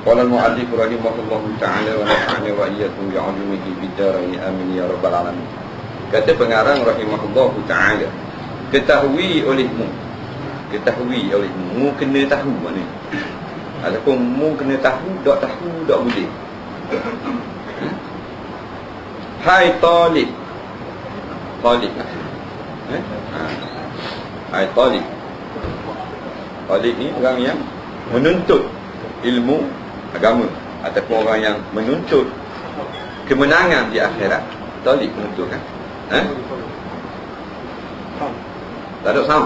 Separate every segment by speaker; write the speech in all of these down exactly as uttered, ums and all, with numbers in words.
Speaker 1: Qala al-mu'allif rahimahullahu ta'ala wa nafa'ani wa iyyakum bi'ulumihi fid dharain amin ya rabbal alamin. Kata pengarang rahimahullahu ta'ala, ketahui olehmu, ketahui olehmu, mu kena tahu mana. Ataupun mu kena tahu, tak tahu tak boleh. Hai talib, talib eh? ha. Hai talib, talib ni orang yang menuntut ilmu agama ataupun orang yang menuntut kemenangan di akhirat. Talib menuntut kan eh? Tak ada sound.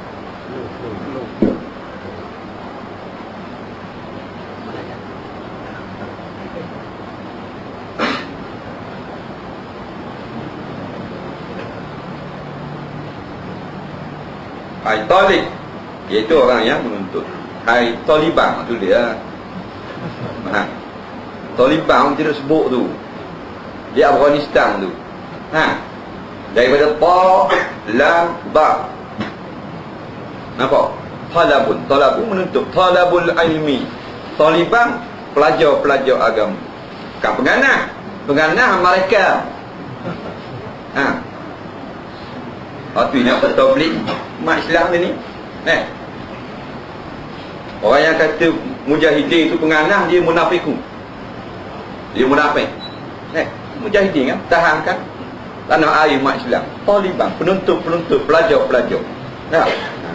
Speaker 1: Hai talib, iaitu orang yang menuntut. Hai Taliban tu dia. Ha. Taliban dia sebut tu. Di Afghanistan tu. Ha. Daripada ta lam ba. Nampak? Talabun, talabun menuntut, talabul ilmi. Taliban pelajar-pelajar agama. Kan penganah, penganah mereka. Ha. Waktu nak tabligh mak Islam ni eh. Orang yang kata mujahidin itu penganah, dia munafikun. Dia munafik. Eh, mujahidin kan tahankan tanah air mak Islam. Taliban penuntut-penuntut, pelajar-pelajar. Nah.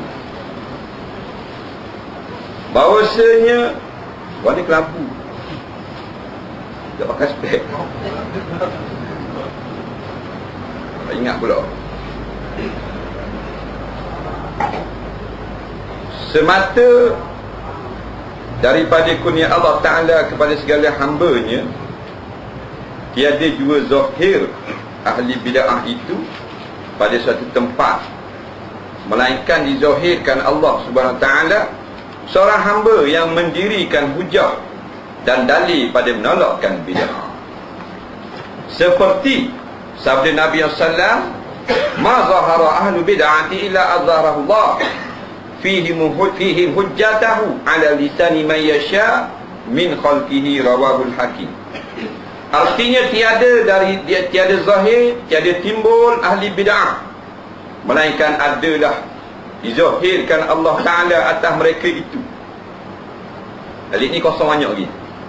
Speaker 1: Bahawasanya warna kelabu. Tak pakai spek. Tak ingat pula. Semata daripada kurnia Allah Ta'ala kepada segala hamba-Nya, tiada jua zahir ahli bid'ah itu pada suatu tempat, melainkan dizahirkan Allah Subhanahu Wa Ta'ala seorang hamba yang mendirikan hujah dan dalil pada menolakkan bid'ah. Seperti sabda Nabi sallallahu alaihi wasallam, ma zahara ahlu bid'ati illa azharahu Allah fihi fihim hujjatahu ala lisani man yasha min khalqihi, rawahul Hakim. Artinya tiada dari dia tiada zahir, tiada timbul ahli bid'ah, melainkan adalah dizahirkan Allah Ta'ala atas mereka itu. Kali ini kosong banyak lagi.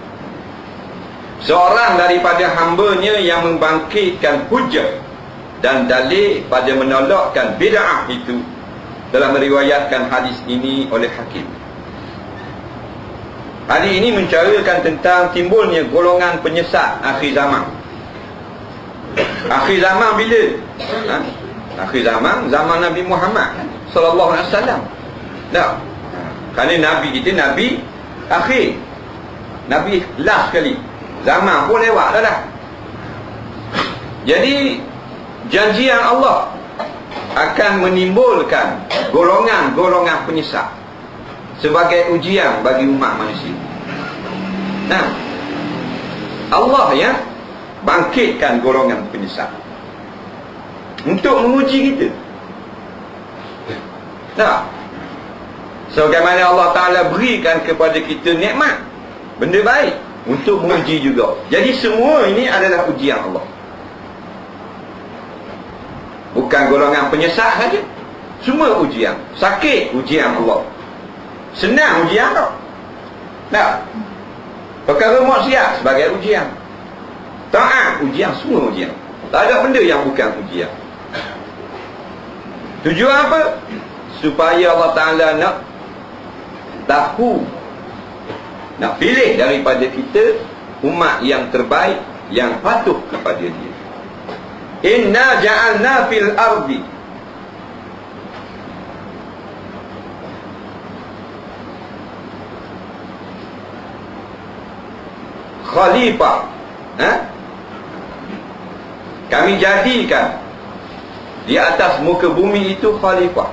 Speaker 1: Seorang daripada hamba-Nya yang membangkitkan hujjah dan dalil pada menolakkan bid'ah itu telah meriwayatkan hadis ini oleh Hakim. Hadis ini menceritakan tentang timbulnya golongan penyesat akhir zaman. Akhir zaman bila? Ha? Akhir zaman, zaman Nabi Muhammad sallallahu alaihi wasallam. Nah, kerana Nabi kita Nabi akhir, Nabi last sekali. Zaman pun lewat dah dah. Jadi janjian Allah akan menimbulkan golongan-golongan penyesat sebagai ujian bagi umat manusia. Nah, Allah ya bangkitkan golongan penyesat untuk menguji kita. Nah, sebagaimana Allah Ta'ala berikan kepada kita nikmat, benda baik, untuk menguji juga. Jadi semua ini adalah ujian Allah. Bukan golongan penyesat saja, semua ujian. Sakit, ujian Allah. Senang, ujian tak? Tak. Perkara maksiat sebagai ujian. Taat, ujian, semua ujian. Tak ada benda yang bukan ujian. Tujuan apa? Supaya Allah Ta'ala nak tahu, nak pilih daripada kita umat yang terbaik, yang patuh kepada Dia. Inna ja'alna fil ardi khalifah, ha? Kami jadikan di atas muka bumi itu khalifah.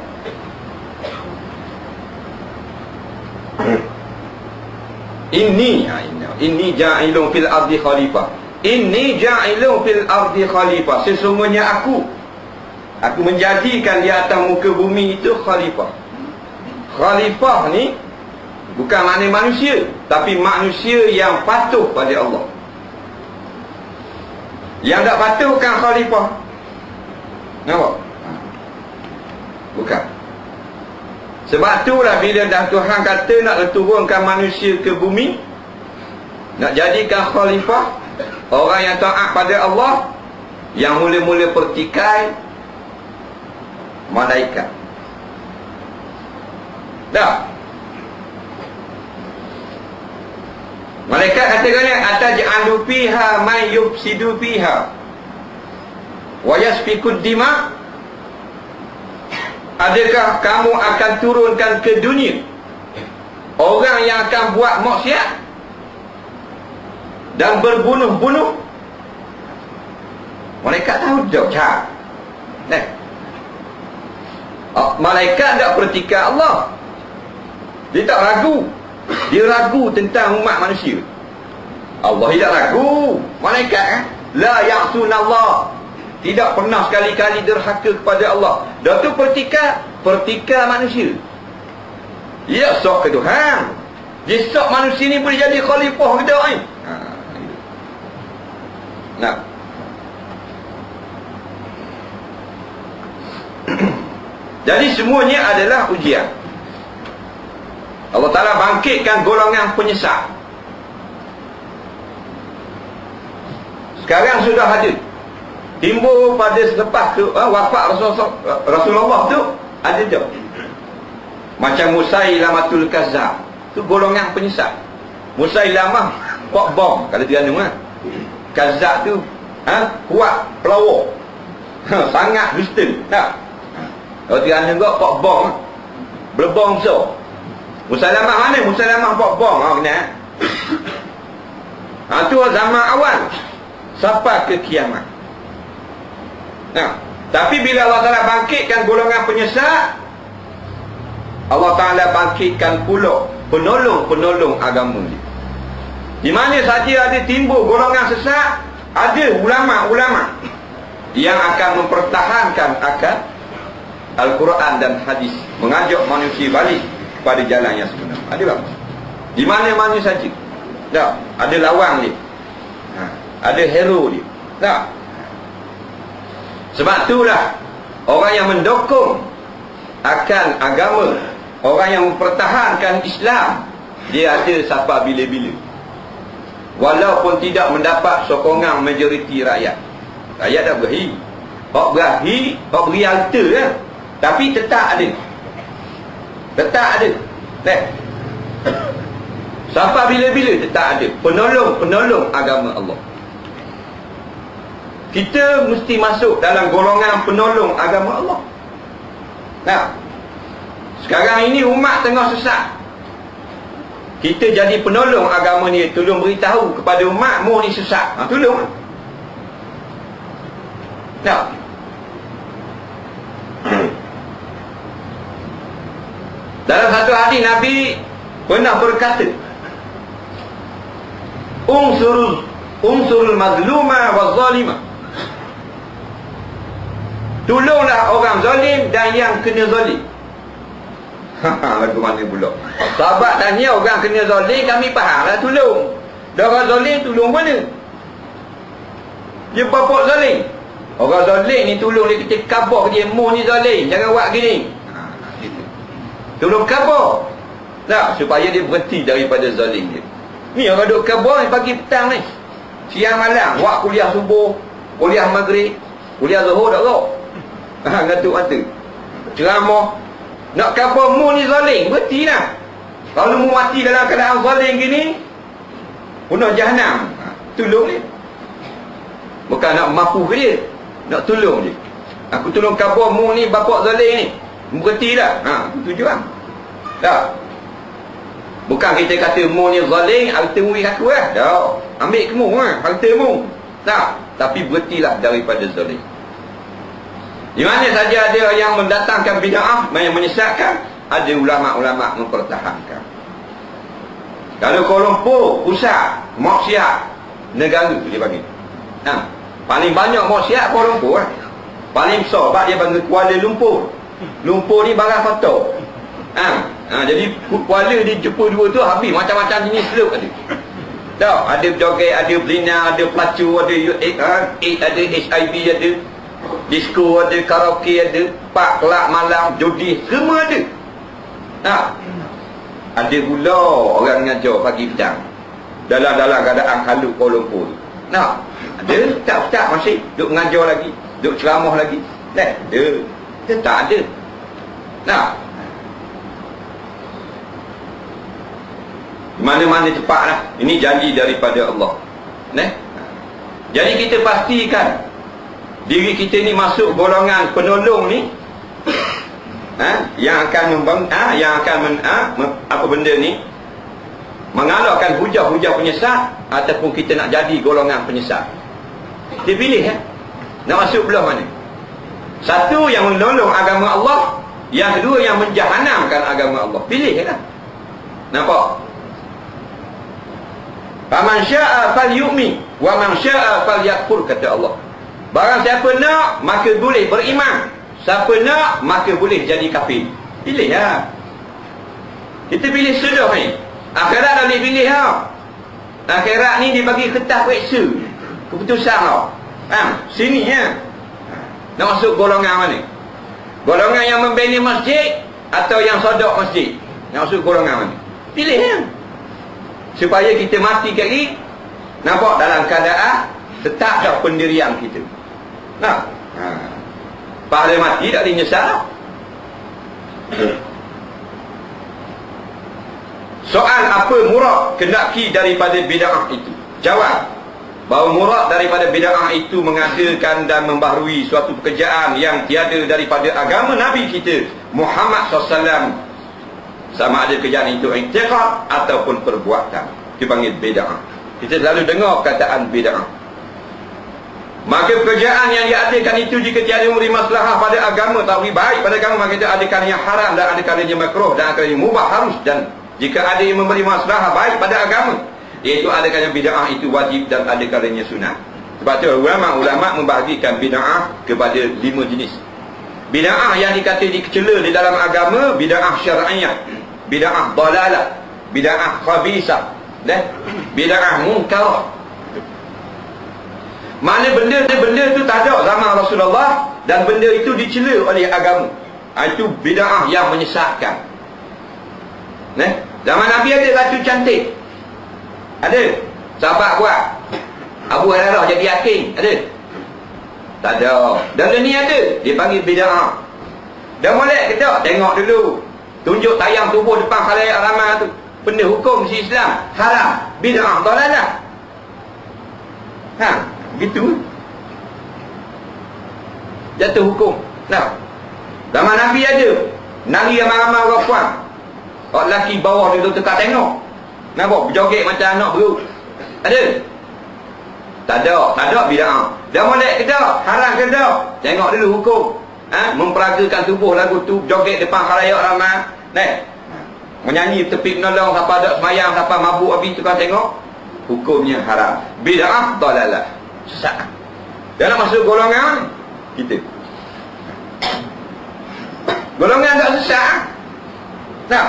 Speaker 1: Inni Inni ja'ilun fil ardi khalifah. Inni ja'ilun fil ardi khalifah. Sesungguhnya aku Aku menjadikan di atas muka bumi itu khalifah. Khalifah ni Bukan makna manusia, tapi manusia yang patuh pada Allah. Yang tak patuh bukan khalifah. Nampak? Bukan. Sebab itulah bila dah Tuhan kata nak turunkan manusia ke bumi, nak jadikan khalifah, orang yang taat pada Allah, yang mula-mula pertikai malaikat. Dah. Malaikat katakan, ataj'alu fiha man yufsidu fiha wa yasfikud dima. Adakah kamu akan turunkan ke dunia orang yang akan buat maksiat dan berbunuh-bunuh? Malaikat tahu jawab. Nah, malaikat tak pertikai Allah. Dia tak ragu. Dia ragu tentang umat manusia. Allah tidak ragu. Malaikat kan, la ya'sunallah, tidak pernah sekali-kali derhaka kepada Allah. Dah tu pertikai, pertikai manusia. Ya, sok ke Tuhan. Dia sok manusia ni boleh jadi khalifah kita ni. Ha. Nah. Jadi semuanya adalah ujian. Allah Ta'ala bangkitkan golongan penyesat. Sekarang sudah ada. Timbul pada selepas tu, ah, wafat Rasulullah, Rasulullah tu ada tu. Macam Musailamatul Kazzab, tu golongan penyesat. Musailamah pok bom kalau Terengganu ah. Kazzab tu ha, kuat pelawak. Ha, sangat dusta. Tak. Kalau Terengganu juga pok bom. Berbom besar. Musailamah mana? Musailamah pok bom. Ha, kena. Ha, tu zaman awal sampai ke kiamat. Nah, tapi bila Allah Ta'ala bangkitkan golongan penyesat, Allah Ta'ala bangkitkan pula penolong-penolong agama dia. Di mana saja ada timbul golongan sesat, ada ulama-ulama yang akan mempertahankan akal Al-Quran dan hadis, mengajak manusia balik pada jalan yang sebenar. Ada tak? Di mana-mana saja. Tak? Ada lawang dia. Ha, ada hero dia. Tak? Sebab itulah orang yang mendukung akan agama, orang yang mempertahankan Islam, dia ada sampai bila-bila. Walaupun tidak mendapat sokongan majoriti rakyat. Rakyat dah berahi. Hak berahi, hak beri alter ya. Tapi tetap ada. Tetap ada. Eh. Sampai bila-bila tetap ada penolong-penolong agama Allah. Kita mesti masuk dalam golongan penolong agama Allah. Nah, sekarang ini umat tengah sesat. Kita jadi penolong agama ni, tolong beritahu kepada umat, mu ni sesat. Ha, tolong. Nah. Dalam satu hadis Nabi pernah berkata, Unsurul Unsurul mazluma wa zalima. Tolonglah orang zalim dan yang kena zalim. Haha, lagu mana pula? Sahabat tanya, orang kena zalim, kami faham lah tolong. Dah orang zalim, tolong mana? Dia bapak zalim. Orang zalim ni tolong dia, kita khabar dia, mu ni zalim, jangan buat gini. Ha, gitu. Tolong khabar. Tak, supaya dia berhenti daripada zalim dia. Ni orang duk khabar ni pagi petang ni. Siang malam, buat kuliah subuh, kuliah maghrib, kuliah zuhur tak tahu. Ha, ngatuk mata. Ceramah. Nak khabar mu ni zalim, berhenti lah. Kalau mu mati dalam keadaan zalim gini, penuh jahannam. Ha, tolong dia. Bukan nak mampu ke dia, nak tolong dia. Aku tolong khabar mu ni bapak zalim ni, berhenti dah. Ha, tujuan. Tak. Bukan kita kata mu ni zalim, harta mu bagi aku lah. Tak. Ambil ke mu lah, harta mu. Tak. Tapi berhentilah daripada zalim. Di mana saja ada yang mendatangkan bid'ah, yang menyesatkan, ada ulama-ulama mempertahankan. Kalau Kuala Lumpur pusat maksiat negara dia bagi. Nah, paling banyak maksiat Kuala Lumpur lah. Paling besar sebab dia bagi Kuala Lumpur. Lumpur ni barang foto. Ha, Ha, jadi kuala dia jumpa dua tu habis macam-macam jenis slope ada. Tahu, ada joget, ada berlina, ada pelacur, ada ha, ada H I V, ada disco, ada karaoke, ada pak kelak malam, judi, semua ada. Ha. Ada pula orang mengajar pagi petang dalam-dalam keadaan Kalut Kuala Lumpur tu. Nah, ada tak-tak masih duk mengajar lagi, duk ceramah lagi. Dah, ada. Dia tak ada. Nah. Mana-mana cepatlah. Ini janji daripada Allah. Nah. Jadi kita pastikan diri kita ni masuk golongan penolong ni. Ha? Yang akan membang, ha? yang akan men, ha? apa benda ni mengalahkan hujah-hujah penyesat, ataupun kita nak jadi golongan penyesat. Dia pilih ya. Nak masuk belah mana? Satu yang menolong agama Allah, yang kedua yang menjahanamkan agama Allah. Pilih ya. Nampak? Faman syaa falyu'min wa man syaa falyakfur, kata Allah. Barang siapa nak maka boleh beriman, siapa nak maka boleh jadi kafir. Pilih lah. Kita pilih sudah ni. Akhirat dah boleh pilih lah. Akhirat ni dia bagi kertas periksa keputusan tau. Ha, sini ya. Nak masuk golongan mana? Golongan yang membina masjid atau yang sodok masjid? Nak masuk golongan mana? Pilih ya. Supaya kita mati kali nampak dalam keadaan tetap dah pendirian kita. Nah. Ha. Pahala mati tak boleh nyesal. Soal apa murad kendaki daripada bid'ah itu? Jawab, bahawa murad daripada bid'ah itu mengadakan dan membaharui suatu pekerjaan yang tiada daripada agama Nabi kita Muhammad sallallahu alaihi wasallam, sama ada kerjaan itu i'tiqad ataupun perbuatan, dipanggil bid'ah. Kita selalu dengar perkataan bid'ah. Maka pekerjaan yang diadakan itu jika tiada memberi maslahah pada agama, tak beri baik pada agama, maka kita adakan yang haram dan adakan yang makruh dan adakan yang mubah harus. Dan jika ada yang memberi maslahah baik pada agama, iaitu adakan yang bid'ah itu wajib dan adakan yang sunat. Sebab itu ulama-ulama membahagikan bid'ah kepada lima jenis. Bid'ah yang dikata dicela di dalam agama, bid'ah syar'iyah, bid'ah dalalah, bid'ah khabisah, dan bid'ah munkarah. Mana benda benda itu tak ada zaman Rasulullah dan benda itu dicela oleh agama. Itu bid'ah yang menyesatkan. Nah, zaman Nabi ada batu cantik. Ada. Sahabat buat. Abu Hurairah jadi hakim. Ada. Tak ada. Dan ni ada. Dia panggil bid'ah. Dah molek ke tak? Tengok dulu. Tunjuk tayang tubuh depan khalayak ramai tu. Benda hukum si Islam haram. Bid'ah dalalah. Ha. Gitu jatuh hukum. Nah, zaman Nabi ada nari ramai-ramai orang puan, orang lelaki bawah dia tu tekak tengok, nampak berjoget macam anak beru. Ada? Tak ada. Tak ada bid'ah. Dah molek ke tak? Haram ke tak? Tengok dulu hukum. Ha? Memperagakan tubuh lagu tu, joget depan khalayak ramai, nah, menyanyi tepi penolong siapa ada semayang, siapa mabuk habis tukar tengok, hukumnya haram. Bid'ah dalalah, sesat. Dalam masuk golongan kita, golongan tak sesat. Nah,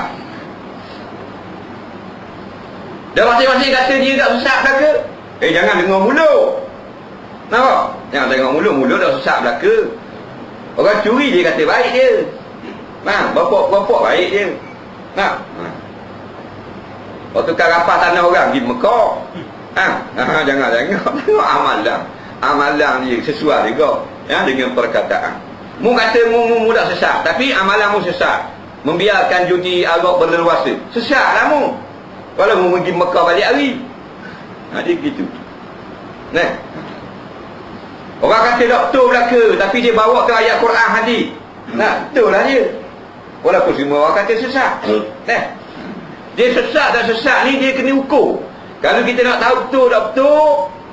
Speaker 1: dah masing-masing kata dia tak sesat belaka. Eh, jangan dengar mulut. Nampak? Jangan tengok mulut, mulut dah sesat belaka. Orang curi dia kata baik dia. Nah, bapak-bapak baik dia. Nah, nah. Waktu kau rampas tanah orang pergi Mekah. Ha, ha, jangan tengok, tengok amalan. Amalan dia sesuai juga ya dengan perkataan. Mu kata mu mu, mu tak sesat, tapi amalan mu sesat. Membiarkan judi arak berleluasa. Sesatlah mu. Kalau mu pergi Mekah balik hari. Ha, dia gitu. Nah. Orang kata doktor belaka, tapi dia bawa ke ayat Quran hadis. Nah, betul lah dia. Walaupun semua orang kata sesat. Nah. Dia sesat dan sesat ni dia kena ukur. Kalau kita nak tahu betul tak betul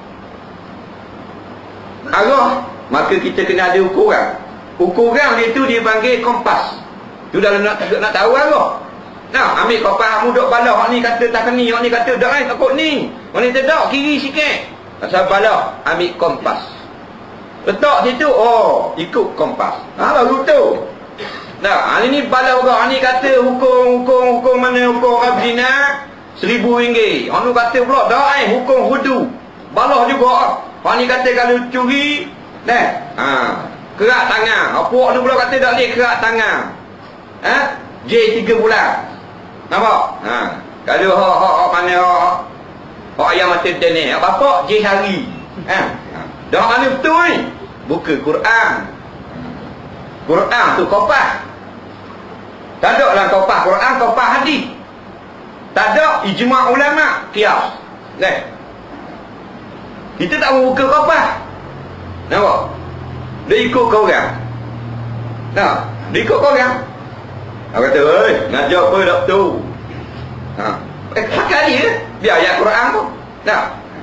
Speaker 1: arah, maka kita kena ada ukuran. Ukuran dia tu dia panggil kompas. Tu dalam nak nak tahu arah. Nah, ambil kompas mu duk balah, ni kata tak keni, ni kata dak ai takut ni. Ni tak kiri sikit. Asal balah, ambil kompas. Letak situ, oh, ikut kompas. Ha, baru tu. Nah, hari ni pada orang ni kata hukum hukum hukum mana hukum orang zina seribu ringgit. Orang tu kata pula dah eh hukum hudu. Balah juga. Orang ni kata kalau curi, nah, ha, kerak tangan. Apa ni pula kata tak boleh kerak tangan. Ha? J tiga bulan. Nampak? Ha. Kalau hak hak hak mana hak hak ayam mata dan ni, bapak J hari. Ha. Dah mana betul ni? Buka Quran. Quran tu kopah. Tak ada lah kopah Quran, kopah hadis. Tak ada ijma' ulama, qiyas. Nah. Kita tak mau buka kopah. Nampak? Dia ikut kau orang. Nah, dia ikut kau orang. Aku kata, "Oi, ngajar apa dak tu?" Ha. Eh, pakai dia. Biar ayat Quran tu. Nah.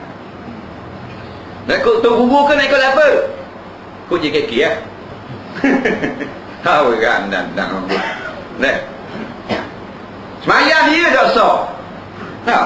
Speaker 1: Nak ikut tu guru ke nak ikut apa? Ikut J K K ya. Tahu kan dan dan. Nah. Semayang dia dah sah. Nah.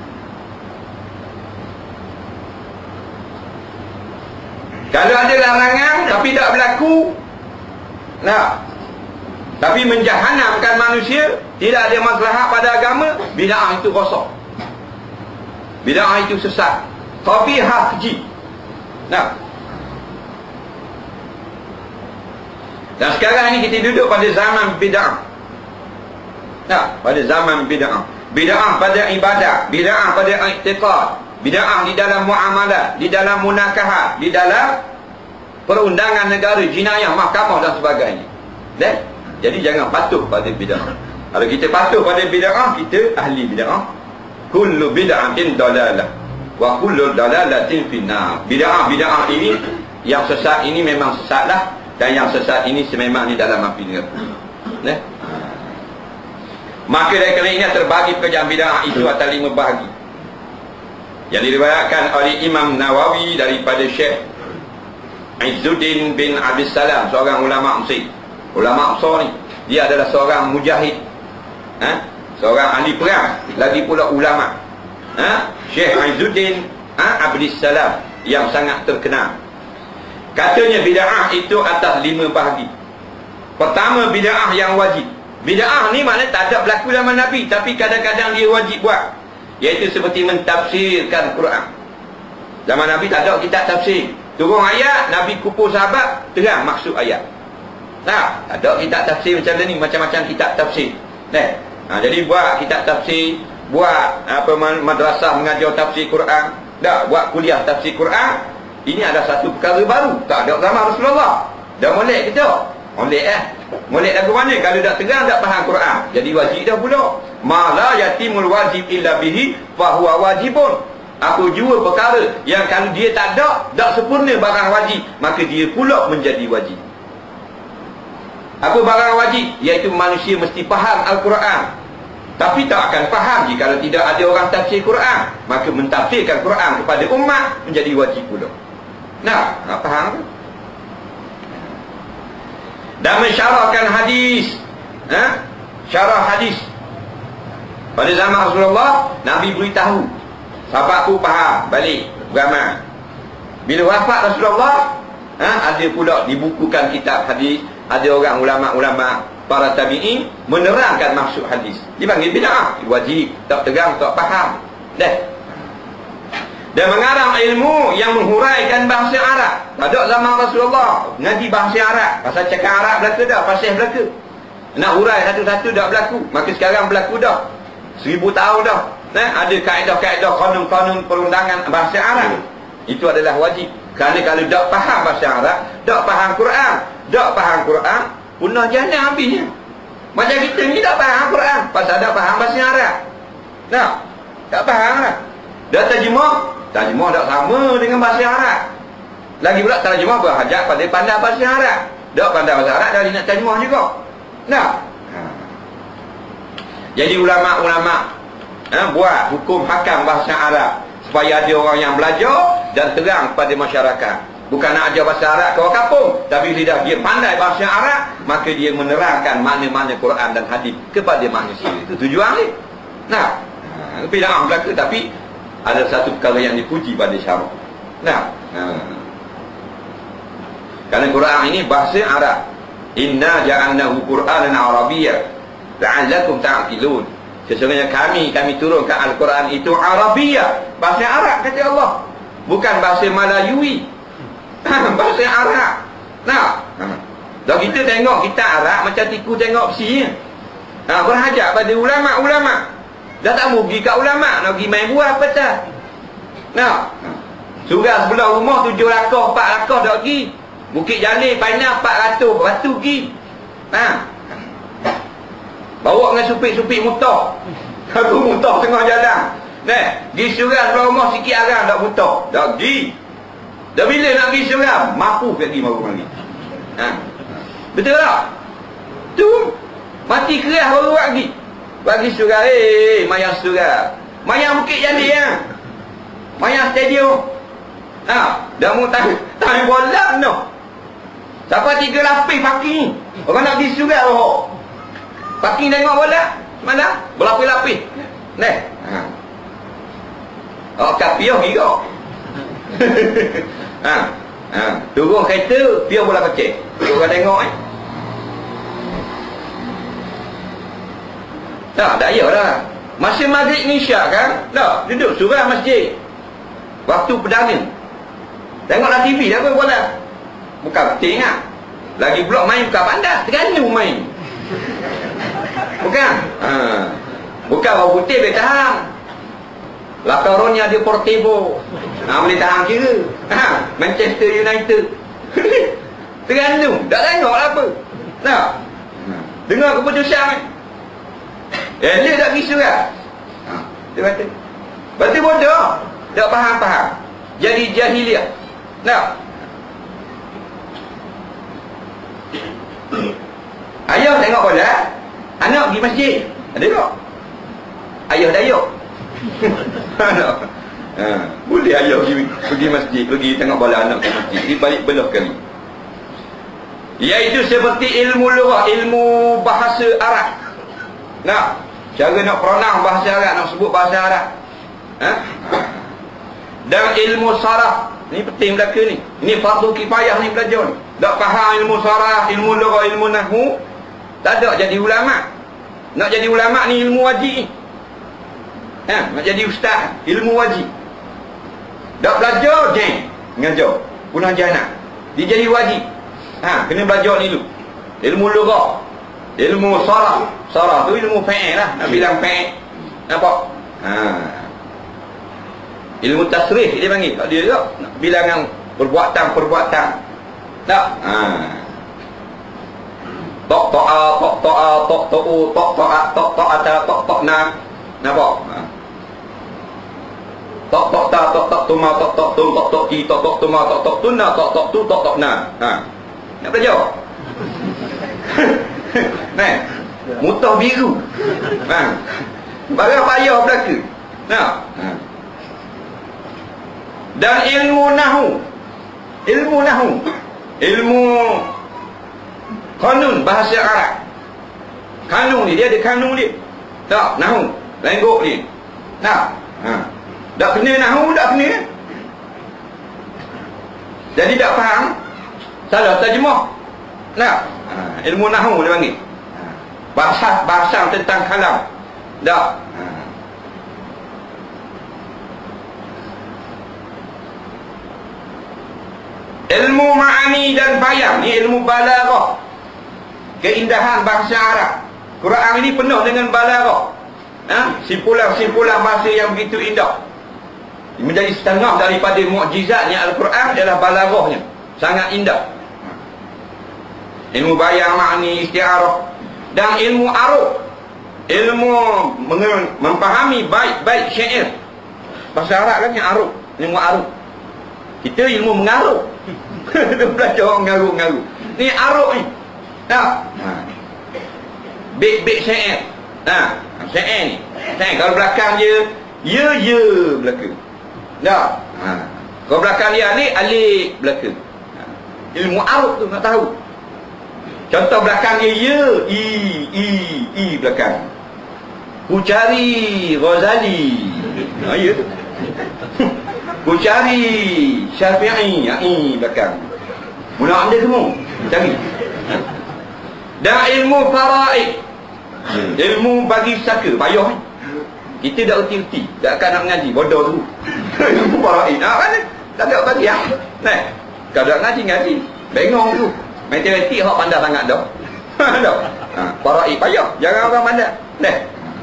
Speaker 1: Kalau ada larangan tapi tak berlaku, nah, tapi menjahanamkan manusia, tidak ada maslahat pada agama, bid'ah itu rosak. Bid'ah itu sesat. Qabihah keji. Nah. Dan sekarang ni kita duduk pada zaman bid'ah. Nah, pada zaman bid'ah. Bid'ah pada ibadah, bid'ah pada i'tiqad, bid'ah di dalam muamalah, di dalam munakahat, di dalam perundangan negara, jinayah, mahkamah dan sebagainya. Dan jadi jangan patuh pada bid'ah. Kalau kita patuh pada bid'ah, kita ahli bid'ah. Kullu bid'atin dalalah wa kullu dalalatin finnar. Bid'ah bid'ah ini yang sesat ini memang sesatlah, dan yang sesat ini sememang di dalam api neraka. Nah. Maka dari kerana ini terbagi pekerjaan bid'ah itu atas lima bahagi. Yang diriwayatkan oleh Imam Nawawi daripada Syekh Izzuddin bin Abdus Salam, seorang ulama Mesir. Ulama besar ni. Dia adalah seorang mujahid. Ha? Seorang ahli perang, lagi pula ulama. Ha? Syekh Izzuddin ha? Abdus Salam yang sangat terkenal. Katanya bid'ah itu atas lima bahagi. Pertama, bid'ah yang wajib. Bid'ah ni maknanya tak ada berlaku zaman Nabi, tapi kadang-kadang dia wajib buat. Iaitu seperti mentafsirkan Quran. Zaman Nabi tak ada kitab tafsir. Turun ayat, Nabi kumpul sahabat, terang maksud ayat. Nah, tak ada kitab tafsir macam ni, macam-macam kitab tafsir. Nah, ha, jadi buat kitab tafsir, buat apa madrasah mengajar tafsir Quran, dah buat kuliah tafsir Quran. Ini adalah satu perkara baru. Tak ada zaman Rasulullah. Dah molek kita. Molek eh. Molek lagu mana? Kalau tak tegang tak faham Quran. Jadi wajib dah pula. Ma la yatimul wajib illa bihi fa huwa wajibun. Aku jua perkara yang kalau dia tak ada, tak sempurna barang wajib, maka dia pula menjadi wajib. Apa barang wajib? Iaitu manusia mesti faham Al-Quran. Tapi tak akan faham jika tidak ada orang tafsir Quran. Maka mentafsirkan Quran kepada umat menjadi wajib pula. Nah, nak faham? Dan mensyarahkan hadis. Ha? Syarah hadis. Pada zaman Rasulullah, Nabi beritahu, sahabat pun faham, balik beramal. Bila wafat Rasulullah, ha? ada pula dibukukan kitab hadis. Ada orang ulama-ulama, para tabi'in menerangkan maksud hadis. Dipanggil bid'ah. Wajib, tak tegang, tak faham. Dah. Dan mengarang ilmu yang menghuraikan bahasa Arab. Tak ada zaman Rasulullah ngaji bahasa Arab. Pasal cakap Arab berlaku dah, fasih berlaku. Nak hurai satu-satu tak berlaku. Maka sekarang berlaku dah. Seribu tahun dah. Nah, ada kaedah-kaedah, kanun-kanun perundangan bahasa Arab. Itu adalah wajib. Kerana kalau tak faham bahasa Arab, tak faham Quran, tak faham Quran, punah jana habisnya. Macam kita ni tak faham Quran, pasal tak faham bahasa Arab. Nah, tak faham lah. Dah terjemah, terjemah tak sama dengan bahasa Arab. Lagi pula terjemah berhajat pada pandai bahasa Arab. Tak pandai bahasa Arab, dah nak terjemah juga. Nah. Jadi ulama-ulama ha, buat hukum hakam bahasa Arab supaya ada orang yang belajar dan terang kepada masyarakat. Bukan nak ajar bahasa Arab ke orang kampung, tapi bila dia pandai bahasa Arab, maka dia menerangkan mana-mana Quran dan hadis kepada manusia. Itu tujuan dia. Nah, tapi dah berlaku, tapi ada satu perkara yang dipuji pada syarak. Nah, ha. Kerana Quran ini bahasa Arab. Inna ja'alnahu Qur'anan Arabiyyan la'allakum ta'qilun. Sesungguhnya kami kami turunkan Al-Quran itu Arabiyah, bahasa Arab kata Allah, bukan bahasa Melayui. Bahasa Arab. Nah, kalau kita tengok kita Arab macam tiku tengok besi. Ha, berhajat pada ulama-ulama. Dah tak mau pergi kat ulama, nak pergi main buah apa tak? Nah, surah sebelah rumah tujuh rakah, empat rakah dah pergi. Bukit Jalil, Painah, empat ratus batu pergi. Ha. Bawa dengan supik-supik mutah. Aku mutah tengah jalan. Nah, pergi surah sebelah rumah sikit arang dah mutah. Dah pergi. Dah bila nak pergi surah? Mampu pergi baru lagi. Ha. Betul tak? Tu mati keras baru lagi. Bagi surah, eh, mayang surah. Mayang Bukit Jalil ya. Mayang stadium. Ha, dah mau tahu tahu bola no. Siapa tiga lapis parking. Orang nak pergi surah roh. Parking tengok bola. Mana? Berlapis-lapis. Neh. Ha. Oh, kapiah gila. Ha. Ha, turun kereta, dia bola kecil. Orang tengok eh. Tak, tak payah dah. Masa maghrib ni syak kan? Tak, duduk surah masjid. Waktu perdana. Tengoklah T V dah apa bola. Bukan betul ingat. Lagi pula main bukan pandai, Terengganu main. Bukan? Ha. Bukan orang putih boleh tahan. Lakaronnya dia Portebo. Ha, boleh tahan kira. Ha, Manchester United. Terengganu, tak tengok lah apa. Tak? Dengar keputusan kan? Eh, dia tak pergi surah. Ha, dia kata. Berarti bodoh. Tak faham-faham. Jadi jahiliah. Tak? Ayah tengok bola. Anak pergi masjid. Ada tak? Ayah dayuk. Ha, boleh ayah pergi, pergi masjid, pergi tengok bola anak ke masjid. Dia balik belah kali. Iaitu seperti ilmu lughah, ilmu bahasa Arab. Nah, cara nak pronounce bahasa Arab, nak sebut bahasa Arab. Ha? Dan ilmu saraf. Ni penting belaka ni. Ini fardu kifayah ni belajar ni. Tak faham ilmu saraf, ilmu lughah, ilmu nahwu, tak ada jadi ulama. Nak jadi ulama ni ilmu wajib ni. Ha, nak jadi ustaz, ilmu wajib. Tak belajar jeng ngajar. Punah jannah. Dia jadi wajib. Ha, kena belajar ni dulu. Ilmu lughah, ilmu saraf. Saraf tu ilmu fi'il lah. Nak bilang fi'il. Nampak? Ha. Ilmu tasrif dia panggil. Tak dia tak? Bilangan perbuatan-perbuatan. Tak? Ha. Tok to'a, tok to'a, tok to'u, tok to'a, tok to'ata, tok to'na. Nampak? Ha. Tok tok ta, tok tok tuma, tok tok tum, tok tok ki, tok tok tuma, tok tok tuna, tok tok tu, tok tok na. Ha. Nak belajar? Nah, mutah biru. Ha. Barang payah belaka. Nah. Ha. Dan ilmu nahwu. Ilmu nahwu. Ilmu kanun bahasa Arab. Kanun ni dia ada kanun dia. Tak, nahwu. Lenggok ni. Nah. Ha. Tak kena nahwu, tak kena. Jadi tak faham, salah terjemah. Nah, ha, ilmu nahwu dia panggil. Bahasa bahasa tentang kalam. Tak. Ha. Ilmu ma'ani dan bayang, ni ilmu balaghah. Keindahan bahasa Arab. Quran ini penuh dengan balaghah. Ha? Simpulan-simpulan bahasa yang begitu indah. Menjadi setengah daripada mukjizatnya Al-Quran adalah balaghahnya. Sangat indah. Ilmu bayang, ma'ni, isti'arah. Dan ilmu aruf. Ilmu memahami baik-baik syair. Bahasa Arab kan yang aruf. Ilmu aruf. Kita ilmu mengaruf. Kita belajar mengaruf-mengaruf. Ni aruf ni. Tak? Ha. Baik-baik syair. Nah, syair ni. Syair kalau belakang dia ya ya belakang. Tak? Ha. Kalau belakang dia alif, alif belakang. Ha. Ilmu aruf tu nak tahu. Contoh belakang dia ya, i, i, i belakang. Ku cari Ghazali. Ha, ya tu. Ku cari Syafi'i, ya, i belakang. Mula anda semua cari. Ha. Dan ilmu faraid, ilmu bagi saka, payah ni. Kita dah erti-erti, tak akan nak mengaji, bodoh tu. Ilmu faraid, ha, kan? Tak ada bagi yang nah, kalau nak ngaji, ngaji bengong tu. Matematik hak pandai sangat dah. Dah. Ha, faraid payah, jangan orang pandai. Nah.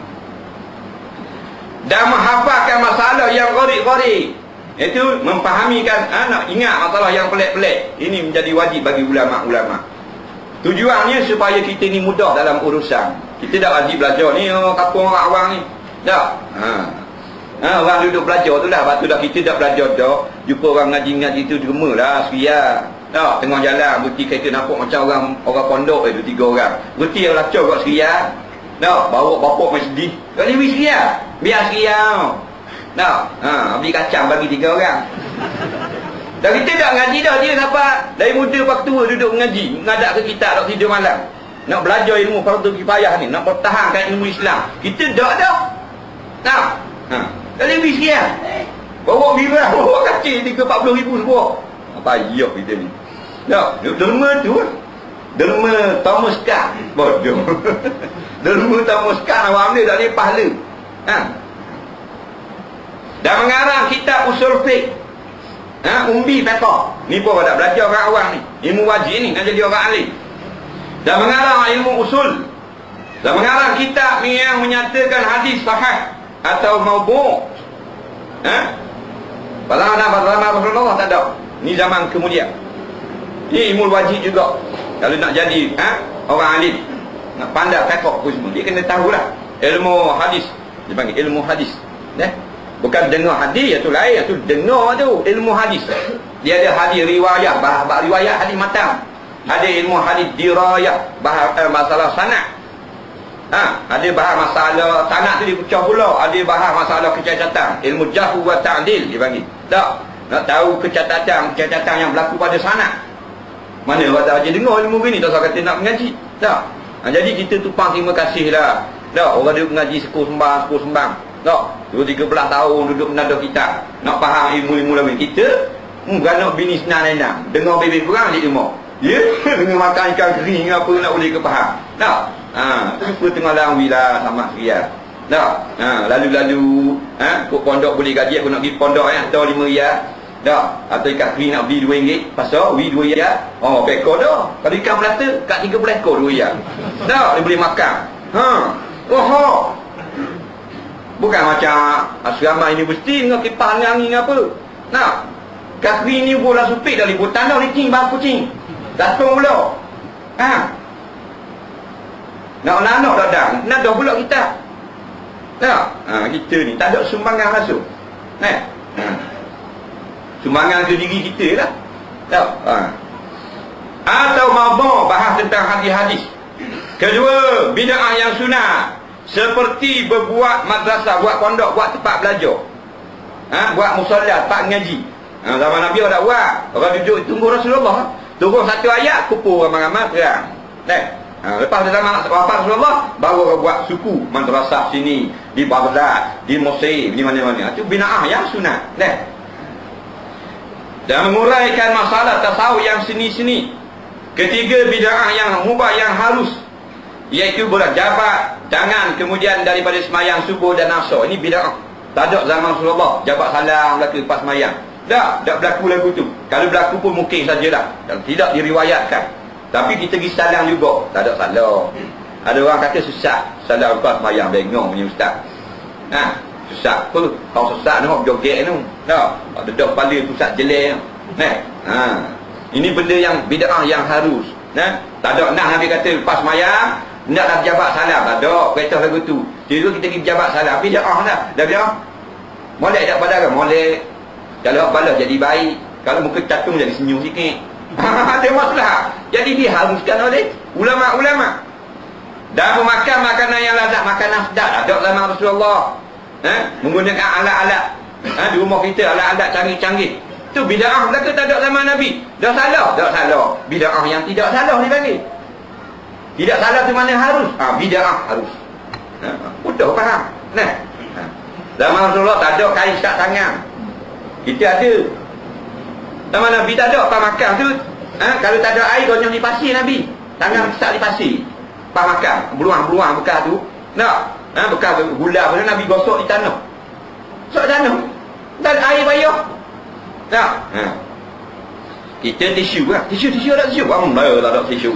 Speaker 1: Dan menghafalkan masalah yang gharib-gharib. Itu memfahamikan, ha, nak ingat masalah yang pelik-pelik. Ini menjadi wajib bagi ulama-ulama. Tujuannya supaya kita ni mudah dalam urusan. Kita dah wajib belajar ni, oh, kampung orang awam ni. Dah. Ha. Ha, orang duduk belajar tu lah. Lepas tu dah kita dah belajar dah. Jumpa orang ngaji-ngaji tu derma lah, seria. Dah, tengah jalan, berhenti kereta nampak macam orang orang pondok itu tiga orang. Berhenti yang lacau kat seria. Dah, bawa bapak main sedih. Tak boleh seria. Biar seria. Dah. Ha, beli kacang bagi tiga orang. Dah kita dah ngaji dah, dia dapat dari muda pak tua duduk mengaji, mengadap ke kitab tak tidur malam. Nak belajar ilmu fardu kifayah ni, nak pertahankan ilmu Islam. Kita dak dah. Nah. Ha. Tak boleh beli sekian. Bawa birah, bawa kacil tiga empat puluh ribu sebuah. Apa ayah kita ni. Tak, derma tu. Derma Thomas Kahn. Bodoh. Derma Thomas Kahn awam dia tak boleh pahala. Ha. Dan mengarang kitab usul fiqh. Ha, umbi fiqh. Ni pun ada belajar orang awam ni. Ilmu wajib ni nak jadi orang alim. Dan mengarang ilmu usul. Dan mengarang kitab yang menyatakan hadis sahih atau maudhu'. Ha? Pada zaman Rasulullah tak ada. Ni zaman kemudian. Ni ilmu wajib juga. Kalau nak jadi, ha, orang alim, nak pandai fiqh pun semua, dia kena tahulah ilmu hadis. Dia panggil ilmu hadis. Eh? Bukan dengar hadis, itu lain. Itu dengar tu ilmu hadis. Dia ada hadis riwayat, bahas riwayat hadis matan. Ada ilmu hadis dirayah, bahas eh, masalah sanad. Ha, ada bahas masalah sanad tu dipecah pula, ada bahas masalah kecacatan, ilmu jarh wa ta'dil dia panggil. Tak, nak tahu kecacatan, kecacatan yang berlaku pada sanad. Mana orang aja dengar ilmu gini tak usah kata nak mengaji. Tak. Ha, jadi kita tumpang terima kasihlah. Tak, orang duduk mengaji sekur sembang, sekur sembang. Tak, dua tiga belas tahun duduk menadah kitab, nak faham ilmu-ilmu lain. Kita hmm, beranak bini senang enam, dengar bebek kurang je ilmu. Ya, dengan makan ikan kering apa nak boleh ke faham. Tak. Ha, tu tengah langwi lah sama seria. Tak. Ha, lalu-lalu ha, kok pondok boleh gaji aku nak pergi pondok ya, atau lima riyal. Tak. Atau ikan kering nak beli dua ringgit, pasal wi dua riyal. Oh, pekor dah. Kalau ikan melata kat tiga belas ekor dua riyal. Tak, dia boleh makan. Ha. Oh. Bukan macam asrama universiti dengan kipas angin apa. Nah. Ikan kering ni bola supik dah libur tanah licin bang kucing. Datung pula. Ha. Nak nak dadang, nak dah pula kita. Tak? Ha, kita ni tak ada sumbangan masuk. Nah. Ha. Sumbangan ke diri kita lah. Tak? Ha. Atau maudhu' bahas tentang hadis-hadis. Kedua, bid'ah yang sunat. Seperti berbuat madrasah, buat pondok, buat tempat belajar. Ha, buat musola, tempat ngaji. Ha, zaman Nabi ada buat. Orang duduk tunggu Rasulullah. Turun satu ayat, kumpul ramai-ramai perang. Nah. Ha, lepas zaman wafat Rasulullah, baru orang buat suku madrasah sini, di Baghdad, di Mesir, di mana-mana. Itu bid'ah yang sunat. Nah. Dan menguraikan masalah tasawuf yang seni-seni. Ketiga, bid'ah yang mubah yang halus, iaitu berjabat tangan kemudian daripada semayang subuh dan asar. Ini bid'ah. Tak ada zaman Rasulullah jabat salam berlaku lepas semayang. Tak, tak berlaku lagu tu. Kalau berlaku pun mungkin sajalah, dan tidak diriwayatkan. Tapi kita pergi salam juga, tak ada salah. Ada orang kata susah salam lepas semayang, bengong punya ustaz. Ha, susah apa? Kau susah ni, joget ni. Tak, ada dah kepala pusat jelek. Nah, ha. Ini benda yang bid'ah yang harus. Nah, tak ada nah Nabi kata lepas semayang naklah jabat salam. Tak ada perintah lagu tu. Jadi kita pergi jabat salam, bid'ah dah. Dah bid'ah. Molek tak pada kan? Molek. Kalau balas jadi baik, kalau muka catung jadi senyum sikit. Ada masalah. Jadi diharuskan oleh ulama-ulama. Dan memakan makanan yang lazat, makanan sedap. Ada zaman Rasulullah. Ha? Menggunakan alat-alat. Ha? Di rumah kita alat-alat canggih-canggih. Itu bid'ah belaka tak ada zaman Nabi. Dah salah? Tak salah. Bid'ah yang tidak salah dipanggil. Tidak salah tu mana harus? Ha, bid'ah harus. Ha? Mudah faham. Nah. Ha. Zaman Rasulullah tak ada kain sekat tangan. Kita ada. Zaman Nabi tak ada apa makan tu. Ha? Kalau tak ada air, gonyong di pasir Nabi. Tangan besar di pasir. pas makan, beruang-beruang bekas tu. Nak? Ha, bekas gula pada Nabi gosok di tanah. Gosok tanah. Dan air payah. Nak? Ha. Kita tisu lah. Tisu-tisu ada tisu. Bang, dah tak ada tisu.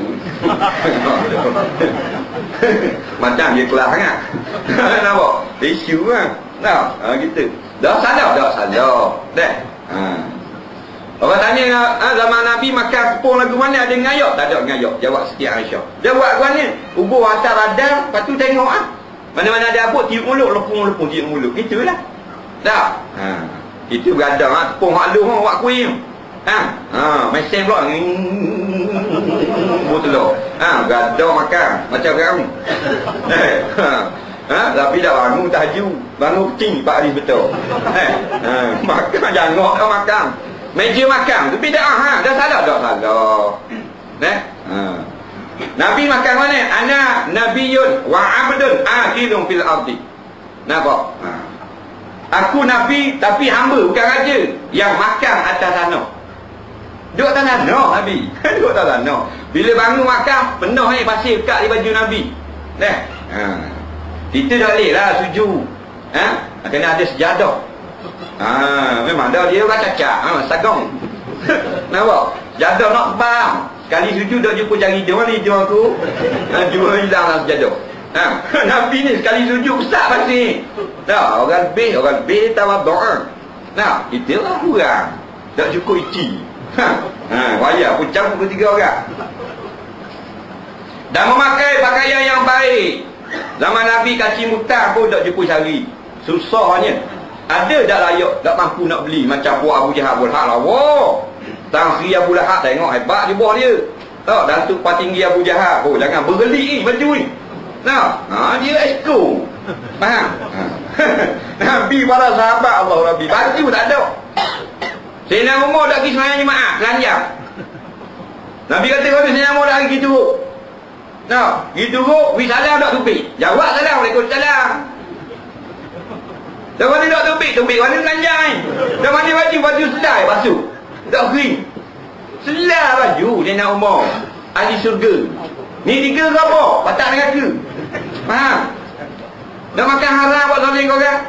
Speaker 1: Macam dia kelas kan? Nampak? Tisu lah. Nak? Ha, gitu. Dah salah, dah salah. Dah. Ha. Orang tanya, ha, zaman Nabi makan tepung lagu mana ada ngayok? Tak ada ngayok. Jawab Siti Aisyah. Dia buat ke mana? Ubur atas radang, lepas tu tengok ah. Mana-mana ada abut, tiup mulut, lepung-lepung tiup mulut. Itulah. Tak? Ha. Itu beradang ah, tepung hak lu hang buat kuih. Ha. Ha, mesin pula. Buat telur. Ha, beradang makan macam kamu. Ha. Ha, tapi dah bangun tahajud, bangun kucing Pak Haris betul. Eh, ha, makan jangan dah makan. Meja makan tu bid'ah ha, dah salah dah salah. Eh? Ha. Nabi makan mana? Ana nabiyyun wa 'abdun akhirun fil ardi. Nampak? Ha. Aku nabi tapi hamba bukan raja yang makan atas tanah. Duduk atas tanah Nabi. Duduk atas tanah. Bila bangun makan penuh ni pasir dekat di baju Nabi. Eh? Ha. Kita tak boleh lah sujud. Ha? Kena ada sejadah. Ha, memang dah dia orang cacat. Ha, sagong. Nampak? Sejadah nak bang. Sekali sujud dah jumpa cari dia mana dia aku. Ha, cuma hilanglah sejadah. Ha, Nabi ni sekali sujud besar pasti. Dah, orang lebih, orang lebih tawadhu'. Nah, kita lah kurang. Tak cukup iti. Ha, ha, wayah pun campur ketiga orang. Dan memakai pakaian yang baik. Zaman Nabi kaci mutar pun tak jumpa cari. Susahnya. Ada tak layak, tak mampu nak beli macam buah Abu Jahal Abu Lahab lawa. Tangsi Abu Lahab tengok hebat di bawah dia. Tak, datuk patinggi Abu Jahal. Oh, jangan bergelik ni baju ni. Nah, ha, dia esko. Faham? Ha. Nabi para sahabat Allah Rabbi baju tak ada. Sayyidina Umar tak pergi sembahyang jemaah, telanjang. Nabi kata kalau Sayyidina Umar tak pergi turut. Nah, pergi turut, pergi salam tak tupik. Jawab salam, Waalaikumsalam. Dah mana tak tupik, tupik mana telanjang ni. Dah mana baju, baju selai basuh. Tak kering. Selai baju Sayyidina Umar. Ahli surga. Ni tiga ke apa? Patah neraka. Faham? Dah makan haram buat saling kau kan?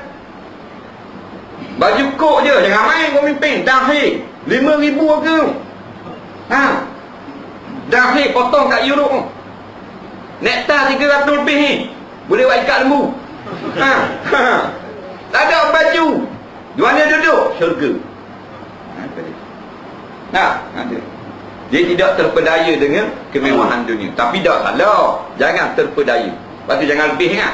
Speaker 1: Baju kok je, jangan main kau mimpin. Dahil lima ribu ke? Ha? Dahil potong kat Europe. Nektar tiga ratus lebih ni. Boleh buat ikat lembu. Ha? Ha? Tak ada baju. Di mana duduk? Syurga. Nah, ada. Dia tidak terpedaya dengan kemewahan dunia. Tapi tak salah. Jangan terpedaya. Lepas tu jangan lebih ingat.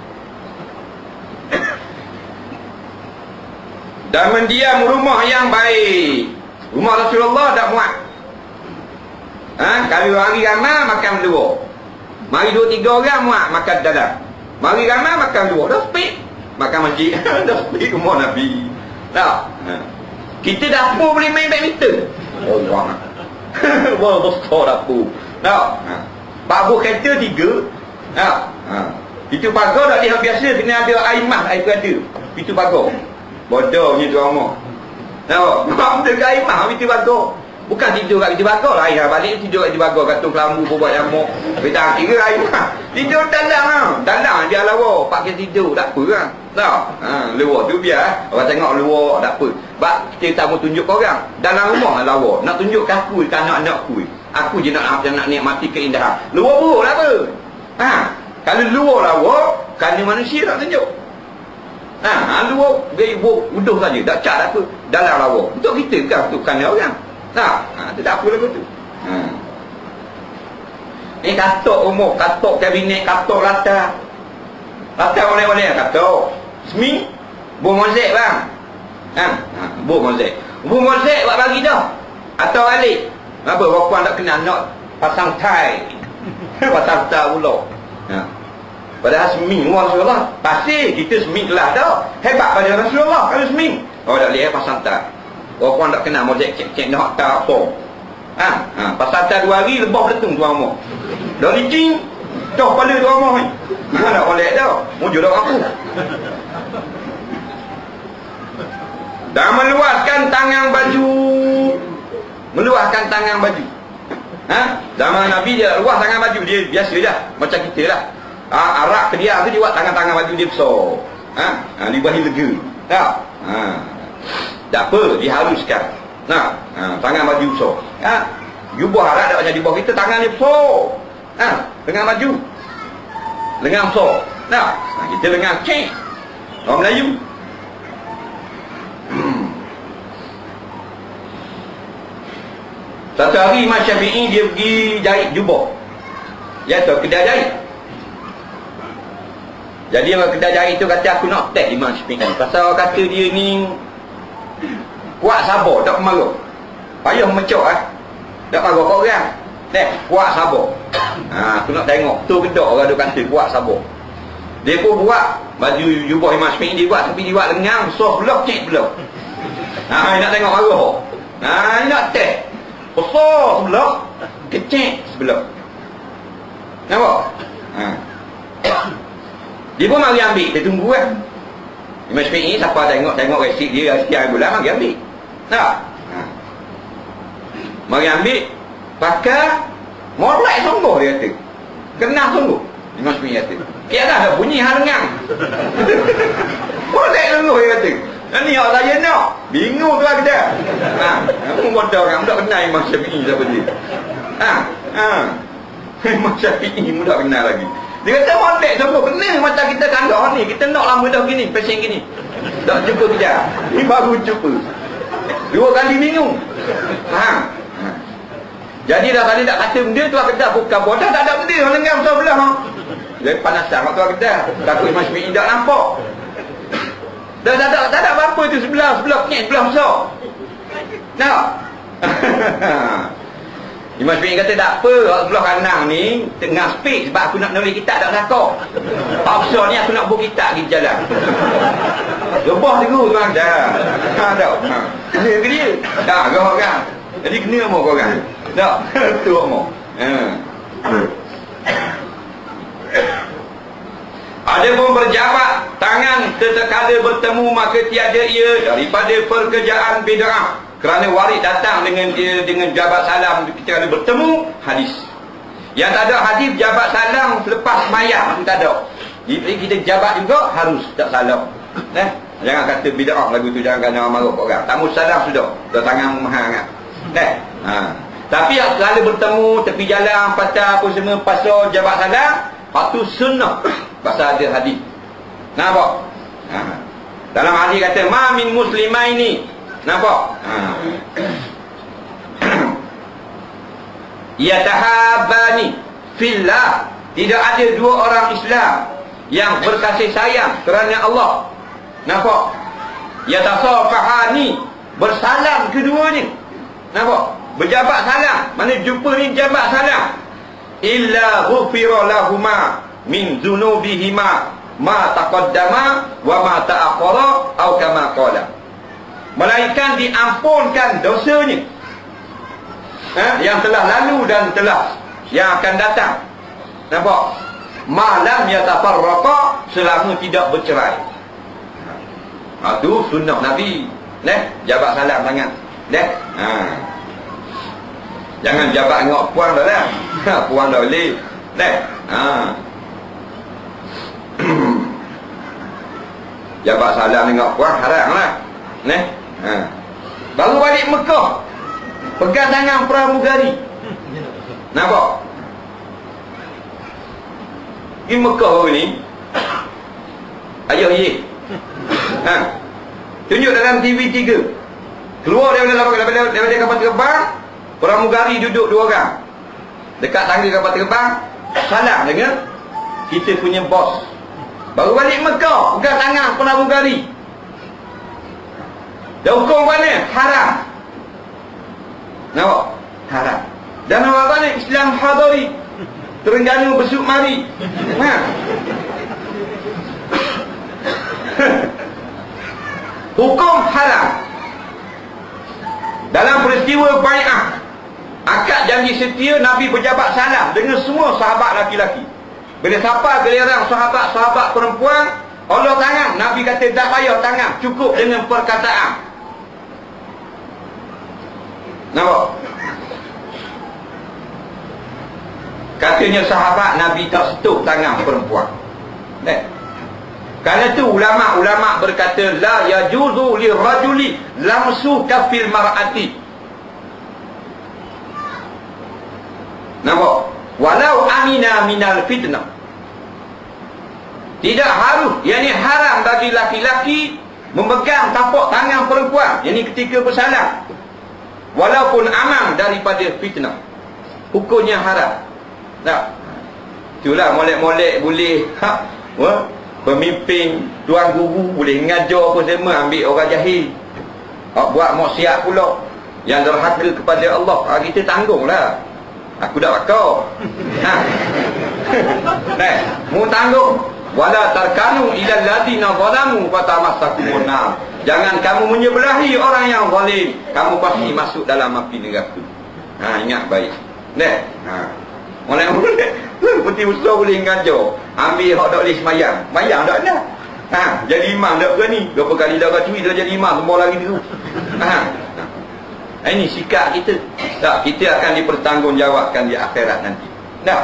Speaker 1: Dan mendiam rumah yang baik. Rumah Rasulullah tak muat. Ha? Kalau hari ramai makan dua. Mari dua tiga orang muat makan dalam. Mari ramai makan dua. Dah speed. Makan masjid. Dah speed rumah Nabi. Tak? Ha. Kita dapur boleh main badminton. Oh, Allah. Wah, besar dapur. Tak? Ha. Babu kereta tiga. Tak? Ha. Itu pagar tak lihat biasa. Kena ada air mah, air berada. Itu pagar. Bodohnya tu Umar. Nampak? Mak benda ke air mah, itu pagar. Bukan tidur kat itu pagar lah. Air balik tidur kat itu pagar. Katung kelambu pun buat nyamuk. Kita kira air mah. Tidur dalam lah. Dalam dia lawa. Pakai tidur. Tak apa lah. Tak? Ha. Luar tu biar. Orang tengok luar. Tak apa. Sebab kita tak mau tunjuk orang. Dalam rumah lawa. Nak tunjuk ke aku ke anak-anak aku. Aku je nak, nak nikmati keindahan. Luar buruk lah apa. Ha. Kalau luar lawa, kerana manusia nak tunjuk. Ha, luar gaya uduh saja, tak cat tak apa. Dalam lawa. Untuk kita kan, untuk kerana orang. Tak, ha, tu tak apa lagu tu. Ha. Ni katok umur, katok kabinet, katok latar. Latar boleh-boleh katok. Semi, buah mozek bang. Ha, ha, buah mozek. Buah mozek buat bagi dah. Atau balik. Apa, perempuan tak kenal nak pasang tie. Pasang tie pula. Ha. Padahal semi rumah Rasulullah. Pasti kita semi kelas dah. Hebat pada Rasulullah kalau semi. Oh tak boleh pasang tak. Orang tak kenal mozek cek-cek nak tak apa. Ha, ha, pasang tak dua hari lebah beletung tuan rumah. Dah licin. Dah kepala tuan rumah ni. Bukan nak oleh dah. Mujur dah aku. Dan meluaskan tangan baju. Meluaskan tangan baju. Ha? Zaman Nabi dia luas tangan baju dia biasa dah, macam kita lah. Ha, Arab ke dia tu dia buat tangan-tangan baju dia besar. Ha, ha libahi lega. Tak? Ha. Tak apa, diharuskan. Nah, ha, tangan baju besar. Ha. Jubah Arab tak macam di bawah kita, tangan dia besar. Ha, lengan baju. Lengan besar. Nah, ha, kita lengan cek. Orang Melayu. Hmm. Satu hari Imam Syafi'i dia pergi jahit jubah. Ya tu kedai jahit. Jadi orang kedai jahit tu kata aku nak test Imam Syafi'i. Pasal kata dia ni kuat sabar, tak marah. Payah mecok ah. Tak marah kau orang. Teh, kuat sabar. Ha, aku nak tengok tu kedok orang tu kata kuat sabar. Dia pun buat baju jubah Imam Syafi'i dia buat, tapi dia buat lengan besar belah cik belah. Ha, nak tengok marah. Ha, nak test. Besar sebelah, kecil sebelah. Nampak? Ha. Dia pun mari ambil, dia tunggu kan. Imam Syafi'i siapa tengok tengok resip dia sekian bulan mari ambil. Tak? Ha. Mari ambil, pakai molek sungguh dia kata. Kena sungguh. Imam Syafi'i kata. Kira dah bunyi hal lengang. Molek sungguh dia kata. Ni awak saya nak. Bingung tu lah kita. Ha, aku bodoh kan mudah kenal Imam Syafi'i siapa dia. Ha, ha. Imam Syafi'i mudah kenal lagi. Dia kata molek semua kena macam kita kandah ni. Kita nak lama dah gini, pasien gini. Tak jumpa kejap. Ni baru jumpa. Dua kali bingung. Ha. Ha. Jadi dah tadi tak kata benda tu lah kedah buka bodoh tak ada benda lengan besar belah. Ha. Dia panasan waktu lah kedah. Takut Imam Syafi'i tak nampak. Dah tak ada, tak ada apa-apa tu sebelah, sebelah penyek, sebelah besar. Tak? Imam Syafi'i kata tak apa, sebelah kanan ni tengah speed sebab aku nak nulis kitab tak sakau. Paksa ni aku nak buat kitab pergi jalan. Rebah tu tuan dah. Ha tak. Ha. Kena ke dia? Tak, kau orang. Jadi kena mo kau orang. Tak. Tu mo. Ha. Ada pun berjabat tangan sesekala bertemu maka tiada ia daripada pekerjaan bid'ah. Kerana waris datang dengan dia dengan jabat salam ketika bertemu hadis. Yang tak ada hadis jabat salam selepas mayat pun tak ada. Jadi kita jabat juga harus tak salam. Eh, jangan kata bid'ah lagu tu, jangan kena marah orang. Tamu salam sudah, dah tangan mahal sangat. Eh. Ha. Tapi yang selalu bertemu tepi jalan patah apa semua pasal jabat salam, patu sunnah. Pasal ada hadis. Nampak? Ha. Dalam hadis kata ma min muslimaini. Nampak? Ha. Yatahabbani fillah. Tidak ada dua orang Islam yang berkasih sayang kerana Allah. Nampak? Yatasafahani, bersalam keduanya. Nampak? Berjabat salam. Mana jumpa ni jabat salam. Illa ghufira lahuma min dzunubihima ma taqaddama wa ma ta'akhkhara atau kama qala. Melainkan diampunkan dosanya, ha? yang telah lalu dan telah yang akan datang. Nampak? Malam yatafarraqa, selama tidak bercerai. Ha, tu sunnah Nabi. Neh, jabat salam tangan. Neh. Ha. Jangan jabat ngok puan dah lah. Ha, puan dah boleh. Neh. Ha. Jabat salam dengan puan haram lah. Neh. Ha. Baru balik Mekah, pegang tangan pramugari. Nampak? Di Mekah baru ni ayah ye. Ha. Tunjuk dalam T V tiga. Keluar daripada daripada daripada kapal terbang, pramugari duduk dua orang dekat tangga kapal terbang, salam dengan kita punya bos. Baru balik Mekah, pegang tangan pramugari. Dan hukum mana? Haram. Nampak? Haram. Dan orang ni Islam hadari, Terengganu besuk mari. Ha. Hukum haram. Dalam peristiwa bai'ah, akad janji setia, Nabi berjabat salam dengan semua sahabat laki-laki. Bila siapa giliran sahabat-sahabat perempuan, Allah tangan, Nabi kata tak payah tangan, cukup dengan perkataan. Nampak? Katanya sahabat Nabi tak sentuh tangan perempuan. Eh. Kerana itu ulama-ulama berkata la yajuzu lirrajuli lamsu kafil mar'ati. Nampak? Walau amina minal fitnah. Tidak harus, yakni haram bagi laki-laki memegang tapak tangan perempuan, yakni ketika bersalam, walaupun aman daripada fitnah. Hukumnya haram. Tak? Itulah molek-molek boleh ha, wah, pemimpin, tuan guru boleh ngajar apa semua, ambil orang jahil. Hak buat maksiat pula yang derhaka kepada Allah, ha, kita tanggunglah. Aku dah bakar. Ha. Nah, mu tanggung. Wala tarkanu ilal ladina zalamu fatamassakumun nar. Jangan kamu menyebelahi orang yang zalim, kamu pasti masuk dalam api neraka. Ha, ingat baik. Nah, ha. Mulai-mulai putih besar boleh ngajar, ambil hak dak boleh semayang. Semayang dak nak. Ha, jadi imam dak berani. Berapa kali dah kacui dah jadi imam, semua lagi tu. Ha. Ini sikap kita. Tak, kita akan dipertanggungjawabkan di akhirat nanti. Tak.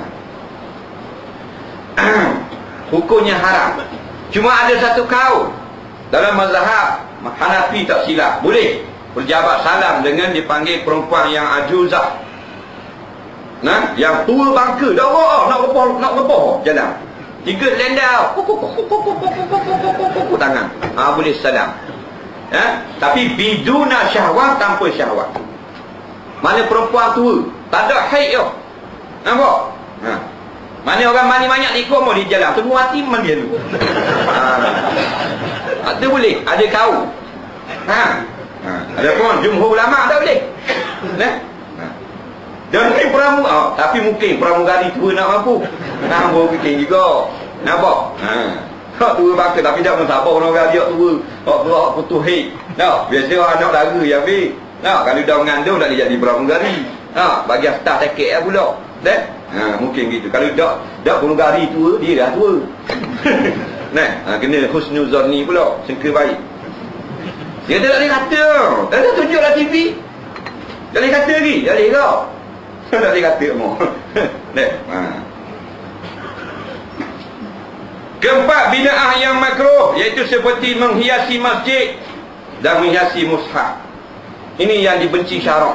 Speaker 1: Hukumnya haram. Cuma ada satu kaul dalam mazhab Hanafi tak silap, boleh berjabat salam dengan dipanggil perempuan yang ajuzah. Nah, yang tua bangka, dah oh, nak lepas nak lepas jalan. Tiga selendang, tangan. Ah, boleh salam. Ha? Tapi biduna syahwat, tanpa syahwat. Mana perempuan tua tak ada haid tu. Nampak? Ha. Mana orang mani banyak ikut mau di jalan, semua hati mandi dulu. Ha. Ada boleh, ada kau. Ha. Ha. Ada pun jumhur ulama tak boleh. Nah. Ha. Dan ni pramu, oh, tapi mungkin pramugari tua nak mampu. Nampak bikin juga. Nampak? Ha. Hak tua bakal tapi tak mensabar orang dia tua. Hak tua hak putus hid. Nah, biasa anak dara yang ambil. Nah, kalau dah mengandung tak dia jadi pramugari. Ha, bagi start tiket lah pula. Dah? Ha, mungkin gitu. Kalau dak dak pramugari tua, dia dah tua. Nah, ha, kena husnuzon ni pula, sangka baik. Dia tak boleh kata. Dah dah tunjuklah T V. Tak boleh kata lagi, tak boleh kau. Tak boleh kata mau. Dah. Ha. Keempat, bid'ah yang makruh, iaitu seperti menghiasi masjid dan menghiasi mushaf. Ini yang dibenci syarak.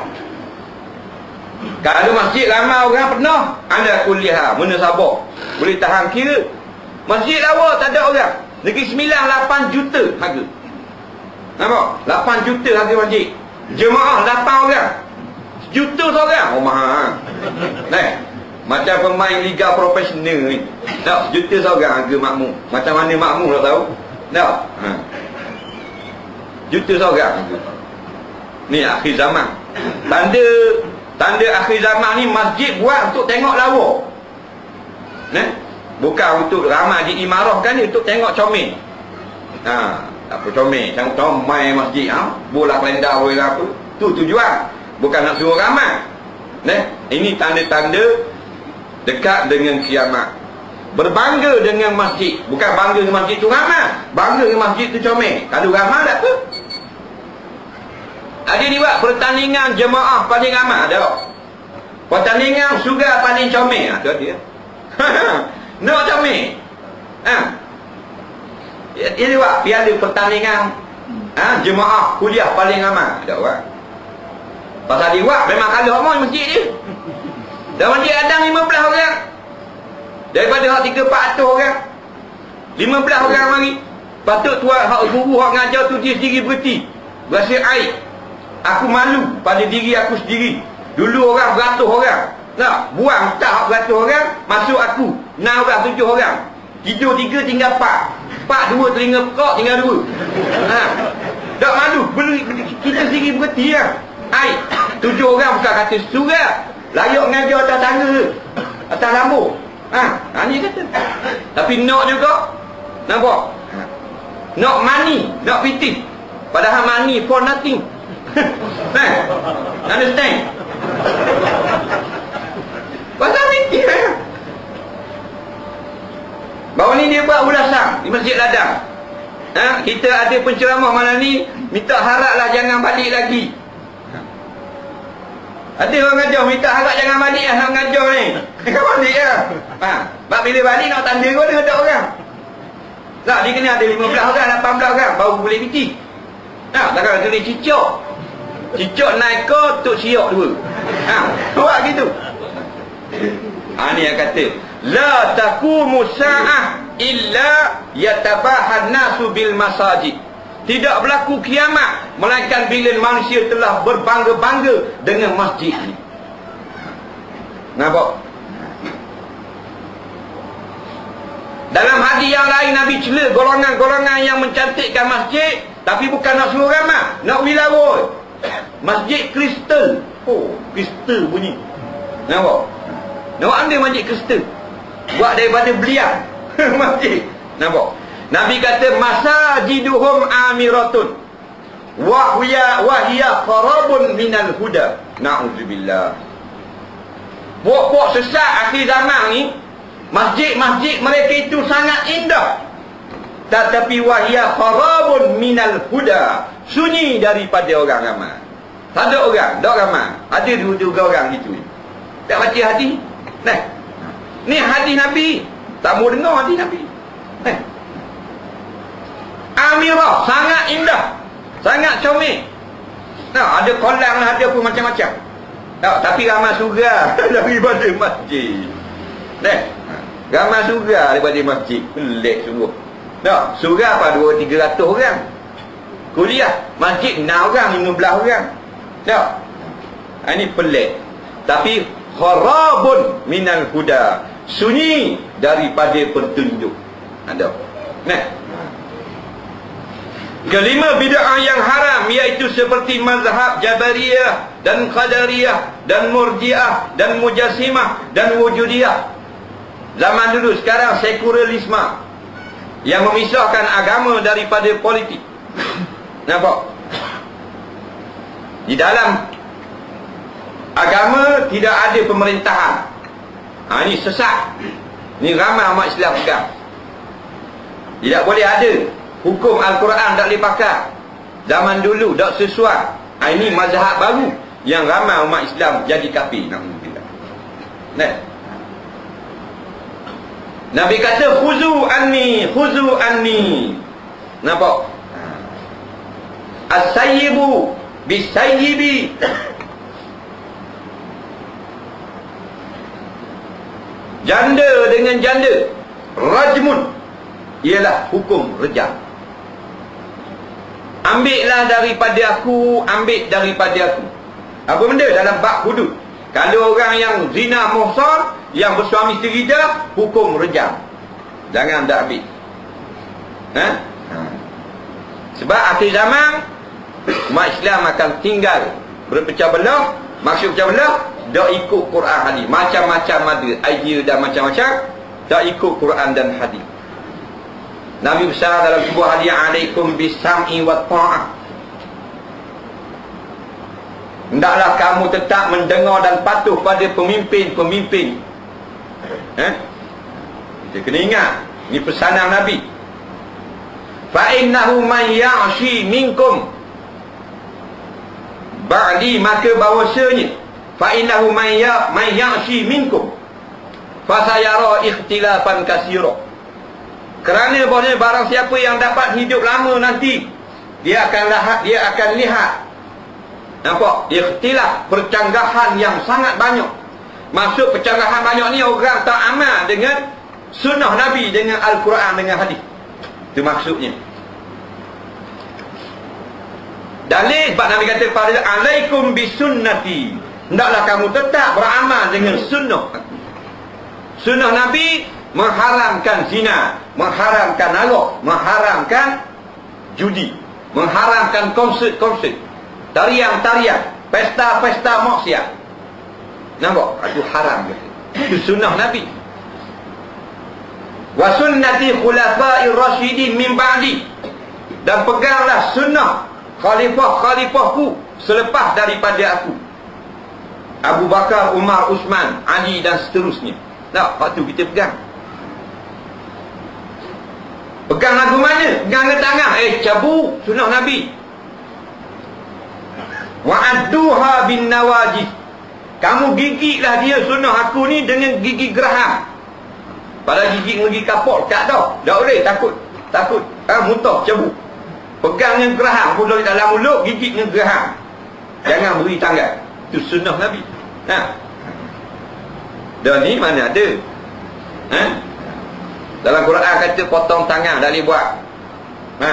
Speaker 1: Kalau masjid ramai orang penuh, anda kuliah, mana sabar, boleh tahan kira. Masjid lawa tak ada orang, negeri sembilan, lapan juta harga. Nampak? lapan juta harga masjid. Jemaah lapan orang, sejuta seorang. Oh mahal. Nah, macam pemain liga profesional ni. Tak, sejuta seorang harga makmum. Macam mana makmum tak tahu? Tak. Ha. Juta seorang harga. Ni akhir zaman. Tanda tanda akhir zaman ni masjid buat untuk tengok lawa. Nah, bukan untuk ramai di imarah kan, untuk tengok comel. Ha, apa comel? Tengok comel masjid, ha? Bola kelendar boleh apa? Tu tujuan. Bukan nak suruh ramai. Nah, ini tanda-tanda dekat dengan kiamat. Berbangga dengan masjid, bukan bangga dengan masjid tu ramai, bangga dengan masjid tu comel. Kalau ramai tak apa. Ada ni buat pertandingan jemaah paling ramai, ada. Pertandingan sugar paling comel, ha, tu dia. Nak comel. Ha. Ini buat piala pertandingan, ha, jemaah kuliah paling ramai, ada buat. Pasal dia buat memang kalah ramai masjid dia. Dan masjid ada lima belas orang. Daripada hak tiga empat ratus orang, lima belas orang mari. Patut tuan hak guru hak ngajar tu dia sendiri berhenti. Berasa aib. Aku malu pada diri aku sendiri. Dulu orang beratus orang. Nak buang tak hak beratus orang, masuk aku enam orang, tujuh orang. Tidur tiga tinggal empat. Empat dua telinga pekak tinggal dua. Ha. Tak malu. Kita sendiri berhenti lah. Aib. Tujuh orang bukan kata surat. Layak ngajar atas tangga, atas lampu. Ha, ha ni kata. Tapi nak juga. Nampak? Ha. Nak money, nak piti. Padahal money for nothing. Ha. Understand? Pasal piti eh. Baru ni dia buat ulasan di Masjid Ladang. Ha, kita ada penceramah malam ni, minta haraplah jangan balik lagi. Ada orang ngajar minta harap jangan balik lah nak ngajar ni. Kan balik lah. Ha, bab bila balik nak tanda kau ada orang. Tak, dia kena ada lima belas orang, lapan belas orang baru boleh piti. Ha, takkan kena cicok. Cicok naik ke tok siok dua. Ha, buat gitu. Ha, ni yang kata la taqumu sa'ah illa yatabahan nasu bil masajid. Tidak berlaku kiamat melainkan bila manusia telah berbangga-bangga dengan masjid ni. Nampak? Dalam hadis yang lain Nabi cela golongan-golongan yang mencantikkan masjid, tapi bukan nak suruh ramai, nak wilawoi. Masjid kristal. Oh, kristal bunyi. Nampak? Nampak ambil masjid kristal. Buat daripada belian. Masjid. Nampak? Nabi kata masajiduhum amiratun wa hiya wa hiya qarabun minal huda. Na'udzubillah. Pokok sesat akhir zaman ni, masjid-masjid mereka itu sangat indah, tetapi wa hiya qarabun minal huda, sunyi daripada orang ramai. Tak ada orang, tak ramai. Ada dua tiga orang gitu. Tak baca hadis. Nah. Ni hadis Nabi. Tak mau dengar hadis Nabi. Nah. Amirah, sangat indah, sangat comel. Nah, ada kolam lah, ada pun macam-macam. Nah, tapi ramai surga daripada masjid. Nah, ramai surga daripada masjid. Pelik sungguh. Nah, surga apa dua tiga ratus orang. Kuliah masjid enam orang, lima belas orang. Nah, ini pelik. Tapi kharabun minal huda, sunyi daripada petunjuk. Ada. Nah, kelima bid'ah yang haram iaitu seperti mazhab Jabariyah dan Qadariyah dan Murji'ah dan Mujassimah dan Wujudiyah. Zaman dulu, sekarang sekularisme yang memisahkan agama daripada politik. Nampak? Di dalam agama tidak ada pemerintahan. Ha, ini sesat. Ini ramai umat Islam pegang. Tidak boleh ada. Hukum Al-Quran tak boleh pakai. Zaman dulu tak sesuai. Ha, ini mazhab baru yang ramai umat Islam jadi kafir. Nah. Nabi kata khuzu anni, khuzu anni. Nampak? As-sayyibu bis-sayyibi. Janda dengan janda, rajmun, ialah hukum rejam. Ambillah daripada aku, ambil daripada aku. Apa benda dalam bab hudud? Kalau orang yang zina muhsan, yang bersuami isteri dah, hukum rejam. Jangan dah ambil. Ha? Sebab akhir zaman umat Islam akan tinggal berpecah belah. Maksud pecah belah, tak ikut Quran hadis. Macam-macam ada idea dan macam-macam, tak ikut Quran dan hadis. Nabi besar dalam sebuah hadis, alaikum bisam'i wa ta'ah. Hendaklah kamu tetap mendengar dan patuh pada pemimpin-pemimpin. Eh? Kita kena ingat, ini pesanan Nabi. Fa innahu man ya'shi minkum ba'di, maka bahawasanya fa innahu man ya man ya'shi minkum fa sayara ikhtilafan katsira. Kerana bahawasanya barang siapa yang dapat hidup lama nanti, dia akan lihat, dia akan lihat nampak ikhtilaf, percanggahan yang sangat banyak. Maksud percanggahan banyak ni, orang tak amal dengan sunnah Nabi, dengan Al-Quran, dengan hadis. Itu maksudnya. Dalil sebab Nabi kata pada alaikum bisunnati, hendaklah kamu tetap beramal dengan sunnah. Sunnah Nabi mengharamkan zina, mengharamkan arak, mengharamkan judi, mengharamkan konsert-konsert, tarian-tarian, pesta-pesta maksiat. Nampak? Itu haram. Itu sunnah Nabi. Wa sunnati khulafa'ir rasyidin min ba'di, dan peganglah sunnah khalifah-khalifahku selepas daripada aku, Abu Bakar, Umar, Uthman, Ali dan seterusnya. Tak, waktu kita pegang. Pegang lagu mana? Pegang ke tangan. Eh, cabut sunnah Nabi. Wa'adduha bin nawajid, kamu gigitlah dia sunnah aku ni dengan gigi geraham. Pada gigi dengan gigi kapok, tak tahu. Tak boleh, takut. Takut. Ha, muntah, cabut. Pegang dengan geraham, pun dalam mulut, gigit dengan geraham. Jangan beri tangan. Itu sunnah Nabi. Ha. Dan ni mana ada? Ha? Dalam Quran kata potong tangan, tak boleh buat. Ha.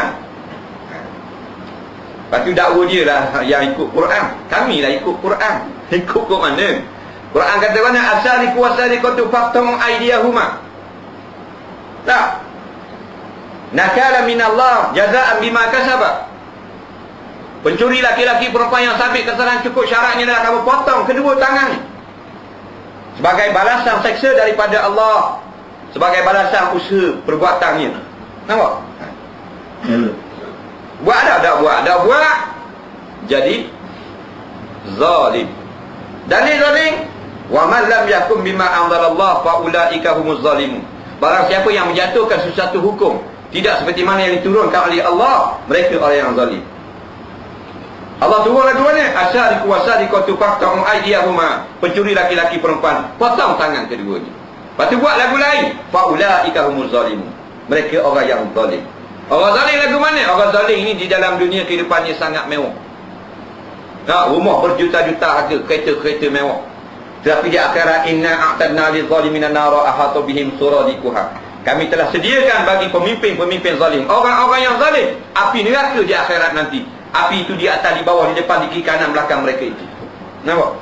Speaker 1: Lepas tu dakwa dia lah yang ikut Quran. Kami lah ikut Quran. Ikut ke mana? Quran kata mana? Asariku wasariqatu faqtum aydiyahuma. Tak. Nakala minallah jazaan bima kasaba. Pencuri laki-laki perempuan yang sabit kesalahan cukup syaratnya adalah kamu potong kedua tangan sebagai balasan seksa daripada Allah, sebagai balasan usaha perbuatannya. Nampak? Hmm. Buat ada, tak buat, tak buat, jadi zalim. Dalil zalim, wa man lam yakum bima anzalallah fa ulaika humuz zalimun. Barang siapa yang menjatuhkan sesuatu hukum tidak seperti mana yang diturunkan oleh Allah, mereka orang yang zalim. Allah turun lagu mana? Asyariku wasariqatu faqta'u aydiyahuma. Pencuri laki-laki perempuan, potong tangan keduanya. Lepas tu buat lagu lain, fa ulaika humuz zalimun. Mereka orang yang zalim. Orang zalim lagu mana? Orang zalim ini di dalam dunia kehidupannya sangat mewah. Nah, rumah berjuta-juta harga, kereta-kereta mewah. Tetapi di akhirat, inna a'tadna liz-zalimina nara ahata bihim suradiquha. Kami telah sediakan bagi pemimpin-pemimpin zalim, orang-orang yang zalim, api neraka di akhirat nanti. Api itu di atas, di bawah, di depan, di kiri, kanan, belakang mereka itu. Nampak?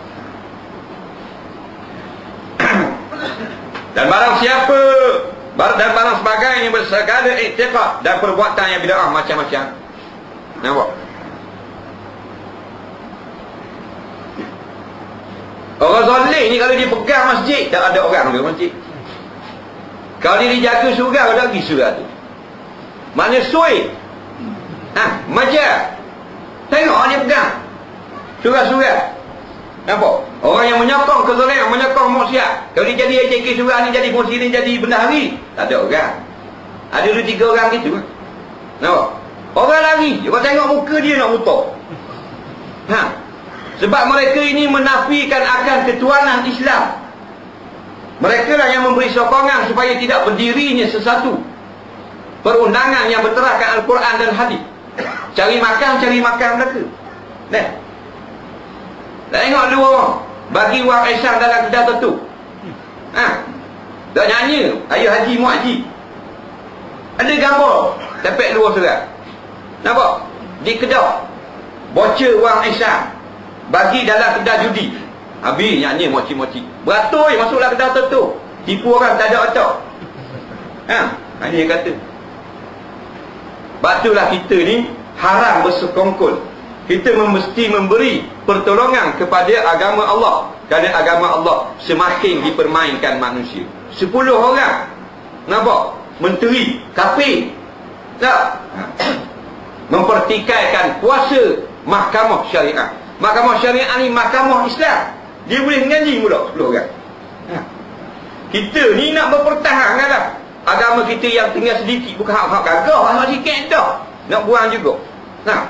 Speaker 1: Dan barang siapa dan barang sebagainya bersegala i'tiqad dan perbuatan yang bid'ah macam-macam. Nampak? Orang zalim ni kalau dia pegang masjid, tak ada orang pegang masjid. Kalau dia dijaga surau, ada lagi surau tu. Mana suai? Ha, majar. Tengok dia pegang surau-surau. Nampak? Orang yang menyokong kezaliman, menyokong maksiat. Kalau dia jadi A J K surau ni, jadi kursi ni, jadi bendahari, tak ada orang. Ada dua tiga orang gitu. Nampak? Orang lari, orang tengok muka dia nak mutak. Ha. Sebab mereka ini menafikan akan ketuhanan Islam. Mereka lah yang memberi sokongan supaya tidak berdirinya sesuatu perundangan yang berteraskan Al-Quran dan hadis. Cari makan, cari makan mereka. Nah, tengok dua orang bagi wang ihsan dalam kedai tertutup. Ha. Dah nyanyi Ayah Haji Muak Haji. Ada gambar tepek luar surat. Nampak? Di kedai bocor wang ihsan bagi dalam kedai judi. Habis nyanyi moci-moci. Beratur masuklah kedai tertutup. Tipu orang tak ada otak. Ha, ini dia kata. Batulah kita ni haram bersekongkol. Kita mesti memberi pertolongan kepada agama Allah. Kerana agama Allah semakin dipermainkan manusia. Sepuluh orang, nampak? Menteri, kafir, tak? Mempertikaikan kuasa mahkamah syariah. Mahkamah syariah ni mahkamah Islam. Dia boleh menjanji pula sepuluh orang. Kita ni nak berpertahankan lah agama kita yang tinggal sedikit. Bukan hak-hak gagah, hak sikit dah nak buang juga. Nah,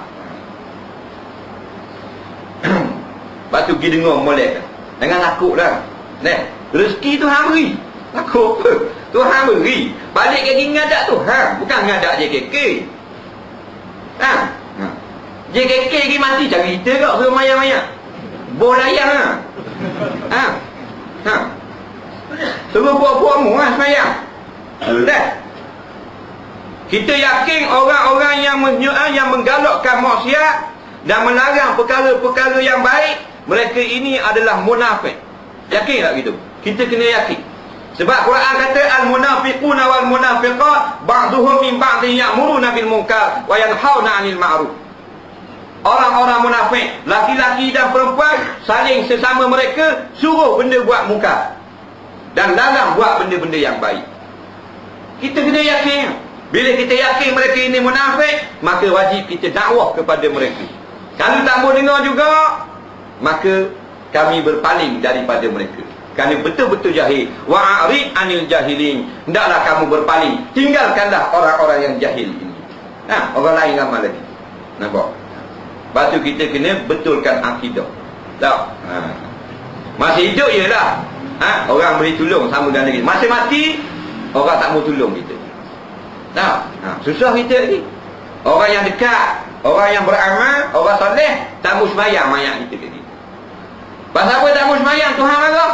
Speaker 1: lepas tu pergi dengar molek. Jangan takut lah. Nah, rezeki tu hang beri. Takut apa? Tuhan beri. Balik ke ngadak tu, ha, bukan ngadak J K K. Ha. Ha. J K K lagi mati cari kita kau suruh maya-maya. Bol layang ha. Ha. Ha. Suruh buat-buat mu ha semayang. Dah. Kita yakin orang-orang yang menyuai, yang menggalakkan maksiat dan melarang perkara-perkara yang baik, mereka ini adalah munafik. Yakin tak gitu? Kita kena yakin. Sebab Quran kata al-munafiquna wal munafiqat ba'duhum min ba'din ya'muruna bil munkar wa yanhauna 'anil ma'ruf. Orang-orang munafik, laki-laki dan perempuan, saling sesama mereka suruh benda buat munkar dan larang buat benda-benda yang baik. Kita kena yakin. Bila kita yakin mereka ini munafik, maka wajib kita dakwah kepada mereka. Kalau tak mau dengar juga, maka kami berpaling daripada mereka. Kerana betul-betul jahil. Wa'arid anil jahilin. Hendaklah kamu berpaling. Tinggalkanlah orang-orang yang jahil ini. Ha, orang lain ramai lagi. Nampak? Lepas tu kita kena betulkan akidah. Tak? Ha. Masih hidup ialah ha? Orang boleh tolong sama dengan kita. Masih mati, orang tak mau tolong kita. Nah, ha, susah kita lagi. Orang yang dekat, orang yang beramal, orang soleh, tak mau sembahyang mayat kita lagi. Pasal apa tak mau sembahyang? Tuhan marah.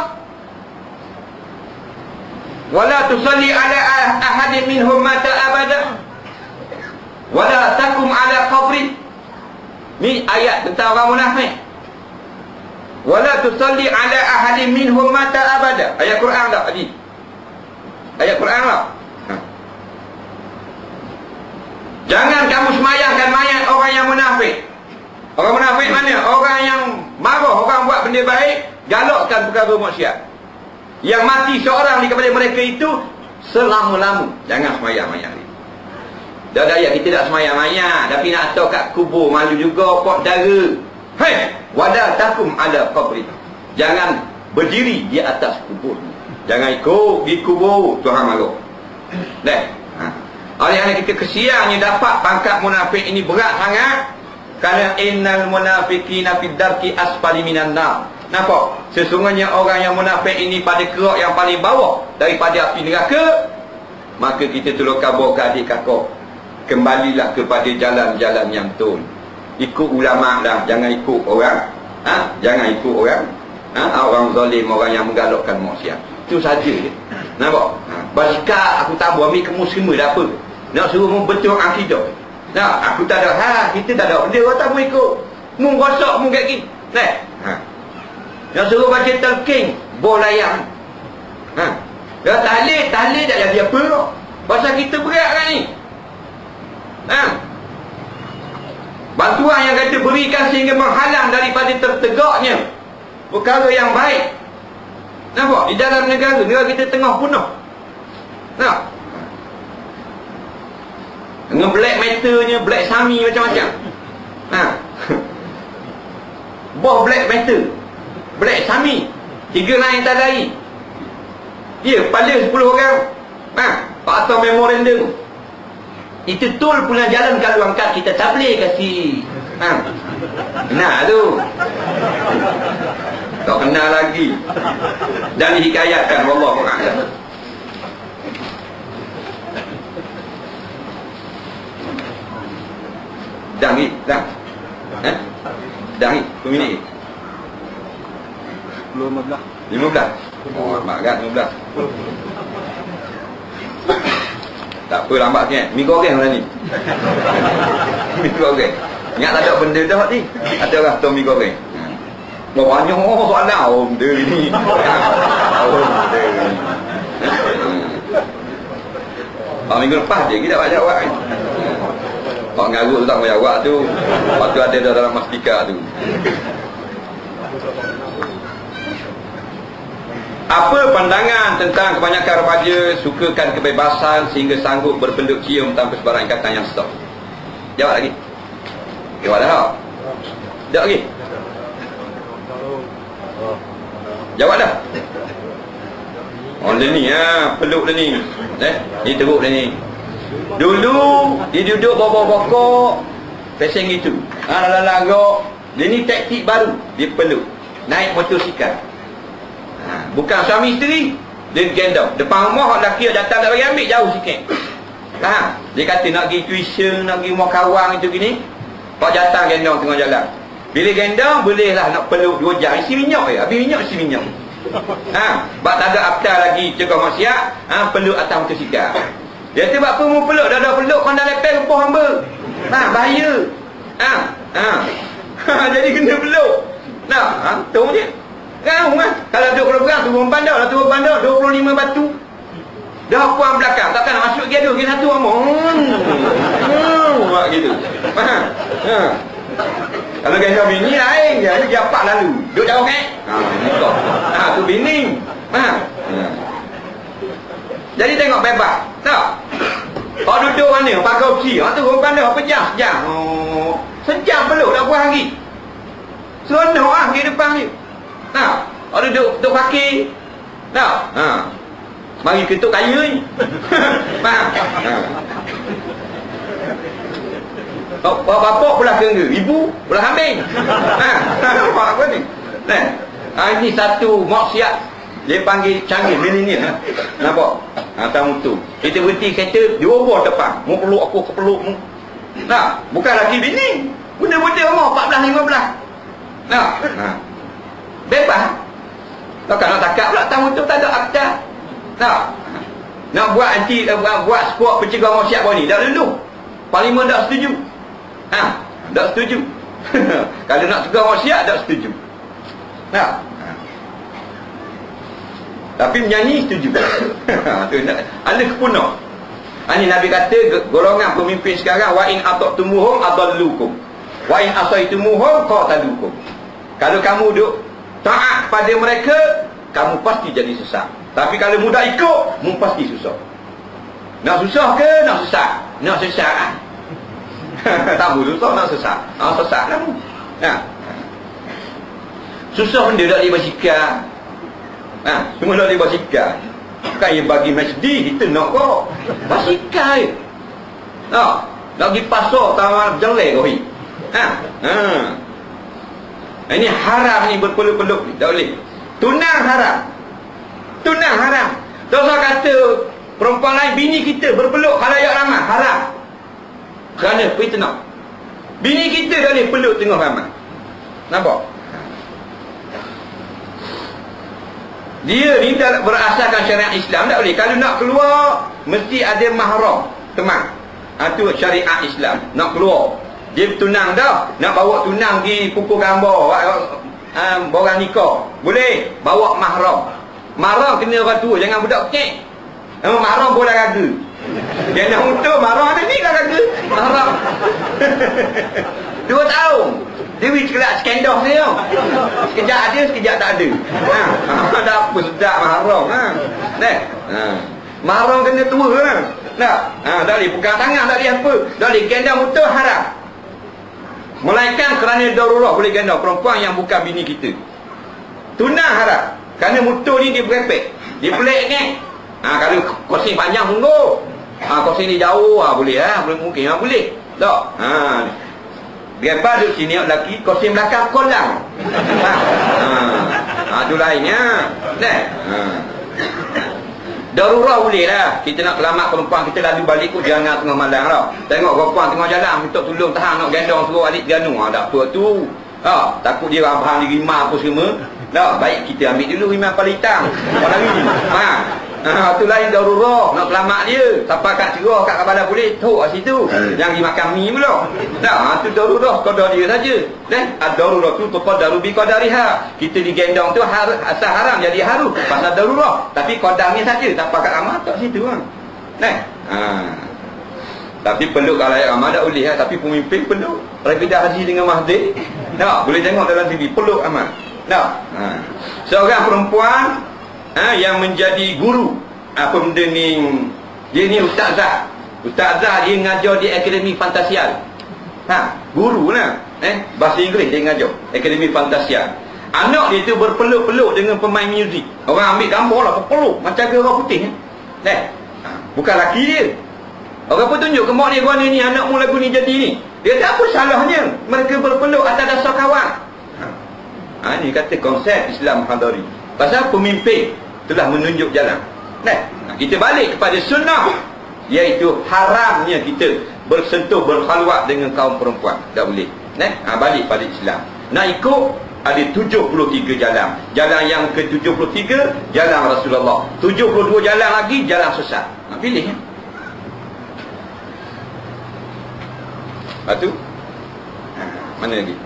Speaker 1: Wala tusalli ala ahadin minhum mata abada wala takum ala qabri. Ni ayat tentang orang munafik. Wala tusalli ala ahadin minhum mata abada. Ayat Quran tak tadi? Ayat Quran tak? Ha. Jangan kamu semayangkan mayat orang yang munafik. Orang munafik mana? Orang yang marah, orang buat benda baik, galakkan perkara maksiat. Yang mati seorang di kepada mereka itu selama-lama. Jangan semayang mayat ni. Dah daya kita tak semayang mayat, tapi nak tahu kat kubur malu juga pok dara. Hei, wala takum ada qabri. Jangan berdiri di atas kubur. Jangan ikut di kubur, Tuhan malu. Dah. Ha. Oleh kita kesiannya dapat pangkat munafik ini berat sangat. Kerana innal munafiqina fid darki asfali minan nar. Nampak? Sesungguhnya orang yang munafik ini pada kerak yang paling bawah daripada api neraka. Maka kita tolong kabar ke adik kakak, kembalilah kepada jalan-jalan yang betul. Ikut ulama dah, jangan ikut orang. Ha? Jangan ikut orang. Ha? Orang zalim, orang yang menggalakkan maksiat. Itu saja je. Nampak? Ha. Basikal aku tak buat ambil kemus semua dah apa. Nak suruh membentuk akidah. Nah, aku tak ada hal, kita tak ada benda, orang tak mau ikut. Mu rosak mu kat gini. Nah. Ha. Nak suruh baca talqin, boh layak. Ha. Dah tahlil, tahlil tak jadi apa kau. Pasal kita berat kan ni. Ha. Bantuan yang kata berikan sehingga menghalang daripada tertegaknya perkara yang baik. Nampak? Di dalam negara, negara kita tengah punah. Nampak? Dengan black metalnya, black sami macam-macam. Ha. Boh black metal, black sami, tiga lain tak lain. Dia pada sepuluh orang. Ha. Atau memorandum. Itu tol pula jalan kalau angkat kita tak boleh kasih. Ha. Nah tu. Tak kenal lagi. Dan dihikayatkan wallahu a'lam. Dah ni, dah. Eh? Dah ni, berapa minit?
Speaker 2: lima belas.
Speaker 1: lima belas? Oh, lambat kan lima belas. Tak apa lambat sikit. Mi goreng lah ni. Mi goreng. Ingat tak ada benda dah ni. Ada orang tu mi goreng. Oh, banyak oh, soalan. Oh, benda ni. Oh, benda ni. Oh, minggu lepas je kita buat jawab kan. Pak ngarut tu tak mau jawab tu. Lepas tu ada dah dalam mastika tu. Apa pandangan tentang kebanyakan remaja sukakan kebebasan sehingga sanggup berpeluk cium tanpa sebarang ikatan yang sah? Jawab lagi. Jawab dah. Jawab lagi. Jawab dah. Oh dia ni ha, peluk dia ni. Eh, ni teruk dia ni. Dulu dia duduk bawah pokok peseng itu. Ha lalang agak. Dia ni taktik baru, dia peluk. Naik motosikal. Ha, bukan suami isteri, dia gendong. Depan rumah orang lelaki datang tak bagi ambil jauh sikit. Faham? Dia kata nak pergi tuition, nak pergi rumah kawan itu gini. Pak datang gendong tengah jalan. Bila gendong bolehlah nak peluk dua jam. Isi minyak je, habis minyak isi minyak. Ha, bak tak ada apta lagi cegah maksiat, ha peluk atas motosikal. Dia kata apa mu peluk, dah dah peluk kau dah lepel rumpah hamba. Ha, bahaya. Ha, ha. Jadi kena peluk. Nah, ha, tu je. Kan kan kalau duduk kalau berang turun bandar lah, turun bandar dua puluh lima batu. Dah puang belakang, takkan nak masuk gaduh ke satu among. Hmm, buat gitu. Faham? Ha. Kalau gaduh bini lain je, dia apa lalu. Duduk jauh kan? Ha, nikah. Ha, tu bini. Faham? Ha. Jadi tengok bebas. Tak? Kau duduk mana? Pakai opsi. Ha, turun bandar pejam, jam. Oh, sejam peluk dah puas lagi. Seronok ah pergi depan ni. Nah, orang duduk duduk kaki. Nah, ha. Mari ketuk kayu ni. Faham? Ha. Bapak pula kena, ibu pula kambing. Ha. Apa apa ni? Nah. Ha, ini satu maksiat. Dia panggil canggih milenial. Nampak? Ha, tamu tu. Kita berhenti kereta, dia obor depan. Mu peluk aku, aku peluk mu. Nah, bukan laki bini. Benda-benda umur empat belas lima belas. Nah, ha. Bebas. Takkan nak takap pula tamu tu tak ada akta. Nah. Nak buat anti buat, buat sport pencegah maksiat kau ni dah dulu. Parlimen tak setuju. Ha, tak setuju. Kalau nak cegah maksiat tak setuju. Nah. Tapi menyanyi setuju. Tu nak ada kepunah. Ini Nabi kata golongan pemimpin sekarang wa in ata'tumuhum adallukum. Wa in asaitumuhum qatalukum. Kalau kamu duk taat pada mereka, kamu pasti jadi sesat. Tapi kalau mudah ikut, mu pasti susah. Nak susah ke nak sesat? Nak sesat. Tak boleh susah nak sesat. Ah sesat kamu. Nah. Susah benda tak boleh bersikap. Ha, semua nak dia basikal. Bukan yang bagi masjid, kita nak kau basikal je. Ha, nak pergi pasar taman jelek kau ni. Ha. Ha. Ini haram ni berpeluk-peluk ni, tak boleh. Tunang haram. Tunang haram. Tak usah kata perempuan lain, bini kita berpeluk khalayak ramai, haram. Kerana fitnah. Bini kita dah boleh peluk tengah ramai. Nampak? Dia ni tak berasaskan syariat Islam, tak boleh. Kalau nak keluar mesti ada mahram, teman. Ha, tu syariat Islam. Nak keluar dia tunang dah, nak bawa tunang pergi pukul gambar, ha, borang nikah boleh, bawa mahram. Mahram kena orang tua, jangan budak kecil. Nama mahram boleh raga. Dia nak untuk mahram ada ni kan raga. Mahram dua tahun dia pergi kelak skandal dia. Sekejap ada, sekejap tak ada. Ha, ada apa sedap mahram ha. Nah. Ha. Mahram kena tua ha. Nah. Ha, tak boleh pegang tangan, tak boleh apa. Tak boleh gendang mutu haram. Melainkan kerana darurat boleh gendang perempuan yang bukan bini kita. Tunang haram. Kerana mutu ni dia berepek. Dia pelik ni. Ha, kalau kursi panjang tunggu. Ha, kursi ni jauh ha, boleh ha, boleh mungkin ha, boleh. Tak. Ha. Biarpun duduk sini lelaki, kursi belakang kolang. Ha. Ha, tu lainnya. Nah. Ha. Darurat boleh lah. Kita nak selamat perempuan kita lalu balik kot jangan tengah malam tau. Tengok perempuan tengah jalan minta tolong tahan nak gendong suruh adik ganu. Ha, tak apa tu. Ha, takut dia abang dia rimah apa semua. Tak, baik kita ambil dulu rimah palitang. Orang ni. Ha. Ha, tu lain darurat nak selamat dia. Siapa kat cerah kat kabalah boleh tok kat situ. Jangan pergi makan mi pula. Tak, ha, tu darurat qadar dia saja. Dan ad-darurat tu tuqaddaru bi qadariha. Kita digendong tu har, asal haram jadi harus pasal darurat. Tapi qadarnya saja. Siapa kat ramah tak situ kan. Nah. Ha. Tapi peluk kalau ramah tak boleh ha. Tapi pemimpin peluk. Rafidah Haji dengan Mahdi. Tak, boleh tengok dalam T V peluk amat. Tak. Ha. Seorang perempuan ha, yang menjadi guru apa benda ni, dia ni ustazah. Ustazah dia ngajar di Akademi Fantasial. Ha, guru lah. Eh, bahasa Inggeris dia ngajar Akademi Fantasial. Anak dia tu berpeluk-peluk dengan pemain muzik. Orang ambil gambar lah peluk macam ke orang putih eh. Eh, ha, bukan laki dia. Orang pun tunjuk ke mak dia, gua ni anakmu lagu ni jadi ni. Dia tak apa salahnya mereka berpeluk atas dasar kawan. Ha, ha ni kata konsep Islam hadari. Pasal pemimpin telah menunjuk jalan. Nah, kita balik kepada sunnah, iaitu haramnya kita bersentuh berkhalwat dengan kaum perempuan. Tak boleh. Nah, ha, balik pada Islam. Nak ikut ada tujuh puluh tiga jalan. Jalan yang ke tujuh puluh tiga jalan Rasulullah. tujuh puluh dua jalan lagi jalan sesat. Nak pilih ya. Lepas tu ha, mana lagi?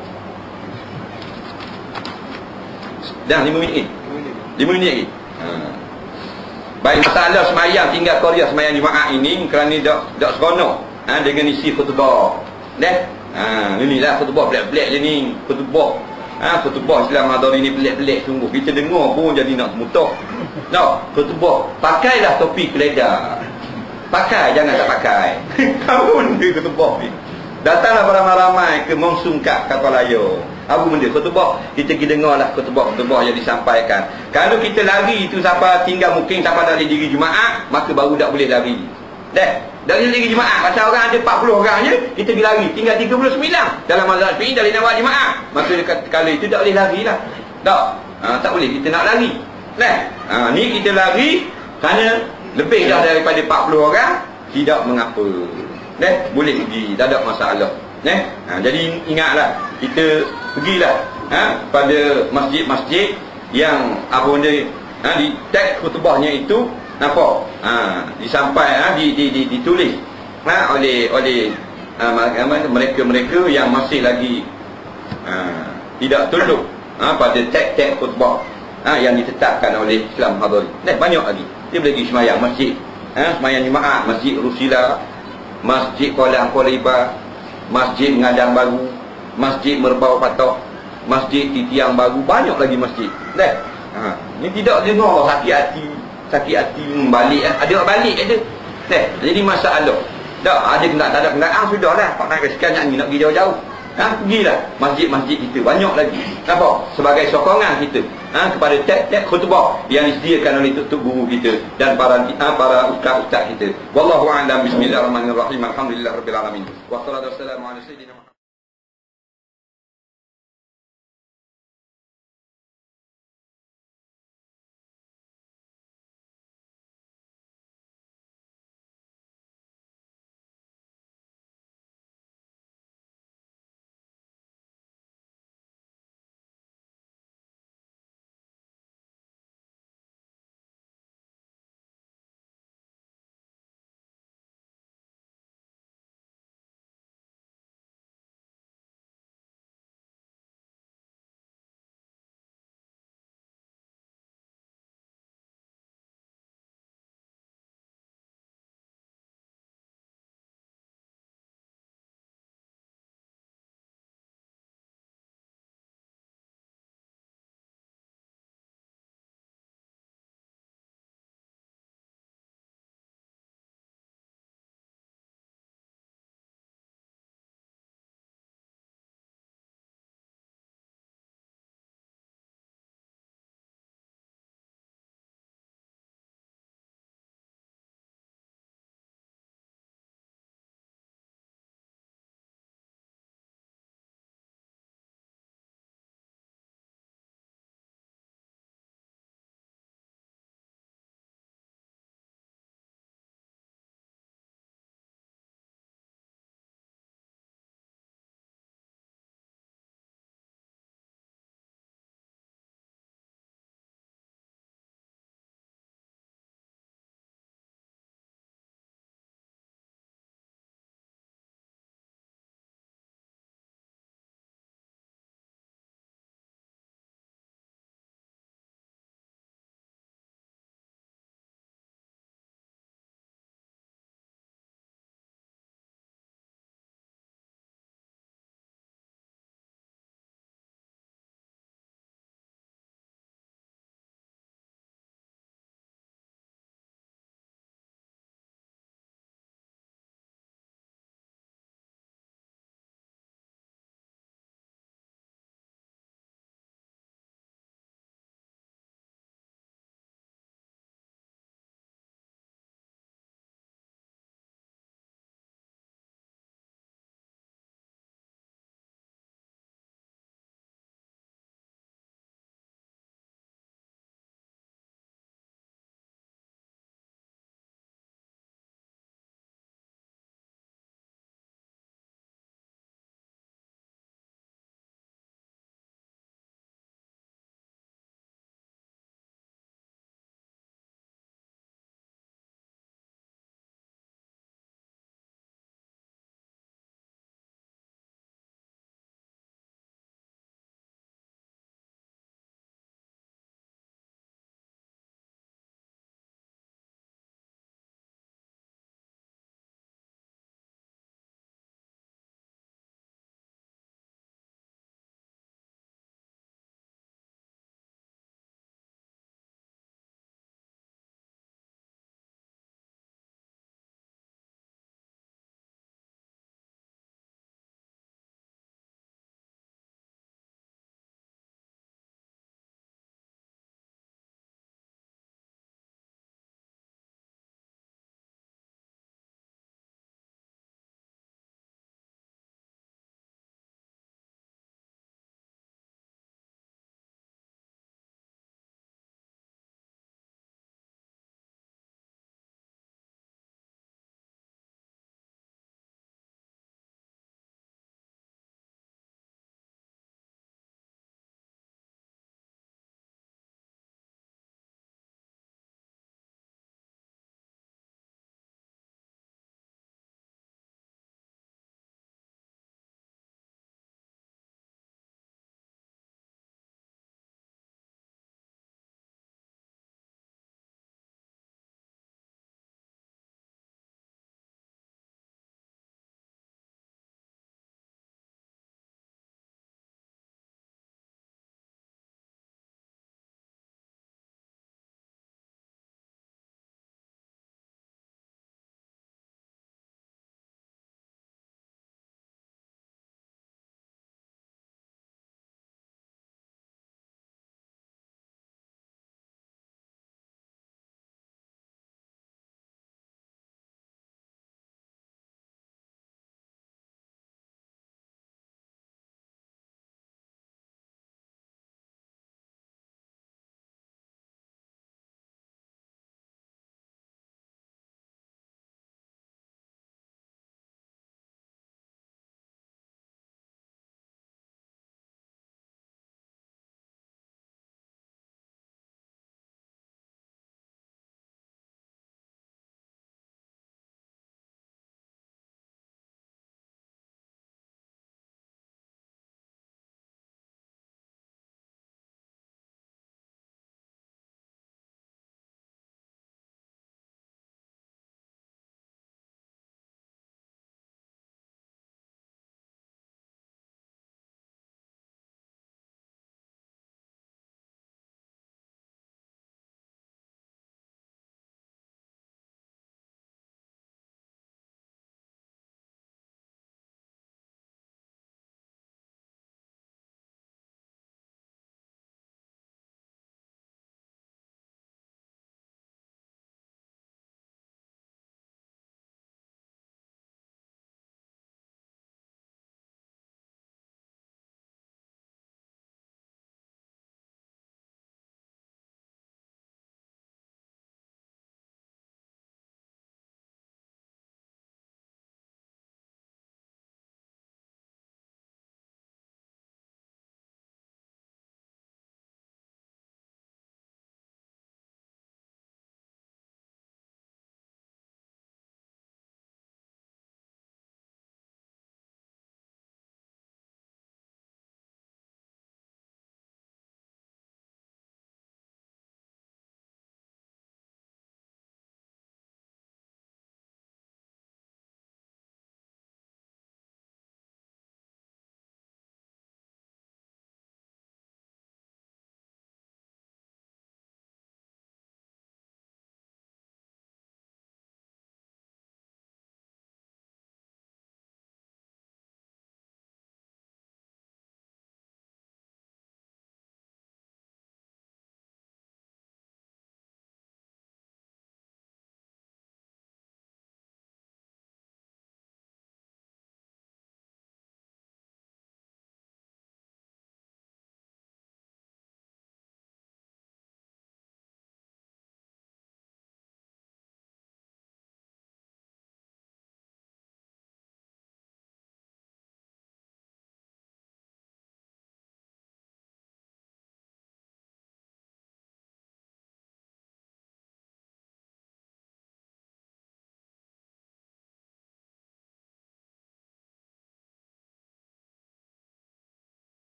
Speaker 1: Dah lima minit. lima minit lagi. Ha. Baik, masalah semayang tinggal Korea semayang Jumaat ini kerana dak dak seronok ha, dengan isi khutbah. Dah. Ha, inilah khutbah pelik-pelik je ni. Khutbah. Ha, khutbah Islam hadari ni pelik-pelik sungguh. Kita dengar pun jadi nak muntah. No, khutbah. Pakailah topi keledar. Pakai, jangan tak pakai. Kamu ni khutbah ni. Datanglah ramai-ramai ke Mongsungkak Kapalayo. Apa benda khutbah? Kita pergi dengarlah khutbah-khutbah yang disampaikan. Kalau kita lari itu siapa tinggal mungkin siapa tak ada diri Jumaat, maka baru tak boleh lari. Dah, tak boleh diri Jumaat. Pasal orang ada empat puluh orang je, kita pergi lari. Tinggal tiga puluh sembilan dalam mazhab Syafi'i dari nawak Jumaat. Maka kalau itu tak boleh lari lah. Tak. Ha, tak boleh kita nak lari. Nah, ha, ni kita lari kerana lebih dah daripada empat puluh orang, tidak mengapa. Nah, boleh pergi, tak ada masalah. Nah, ha, jadi ingatlah, kita pergilah ha, pada masjid-masjid yang apa benda ha, di teks khutbahnya itu nampak ha, disampai ha, di, di, di, ditulis ha, oleh oleh ha, mereka-mereka yang masih lagi ha, tidak tunduk ha, pada teks-teks khutbah ha, yang ditetapkan oleh Islam Hadari. Nah, banyak lagi. Dia boleh pergi semayang masjid ha, semayang Jumaat, masjid Rusila, masjid Kuala Kuala Ibar, masjid Ngadang Baru, masjid Merbau Patok, masjid Titiang Baru, banyak lagi masjid. Dah. Ha, ni tidak dengar sakit hati, sakit hati balik eh. Ada balik ada. Dah. Jadi masalah. Dah, ada kena tak ada kenderaan sudahlah. Pak nak sekian ni nak pergi jauh-jauh. Ha, pergilah masjid-masjid kita banyak lagi. Apa? Sebagai sokongan kita ha, kepada teks-teks khutbah yang disediakan oleh tutup guru kita dan para ha, para ustaz-ustaz kita. Wallahu a'lam. Bismillahirrahmanirrahim. Alhamdulillahirabbil alamin. Wassalatu wassalamu ala sayyidina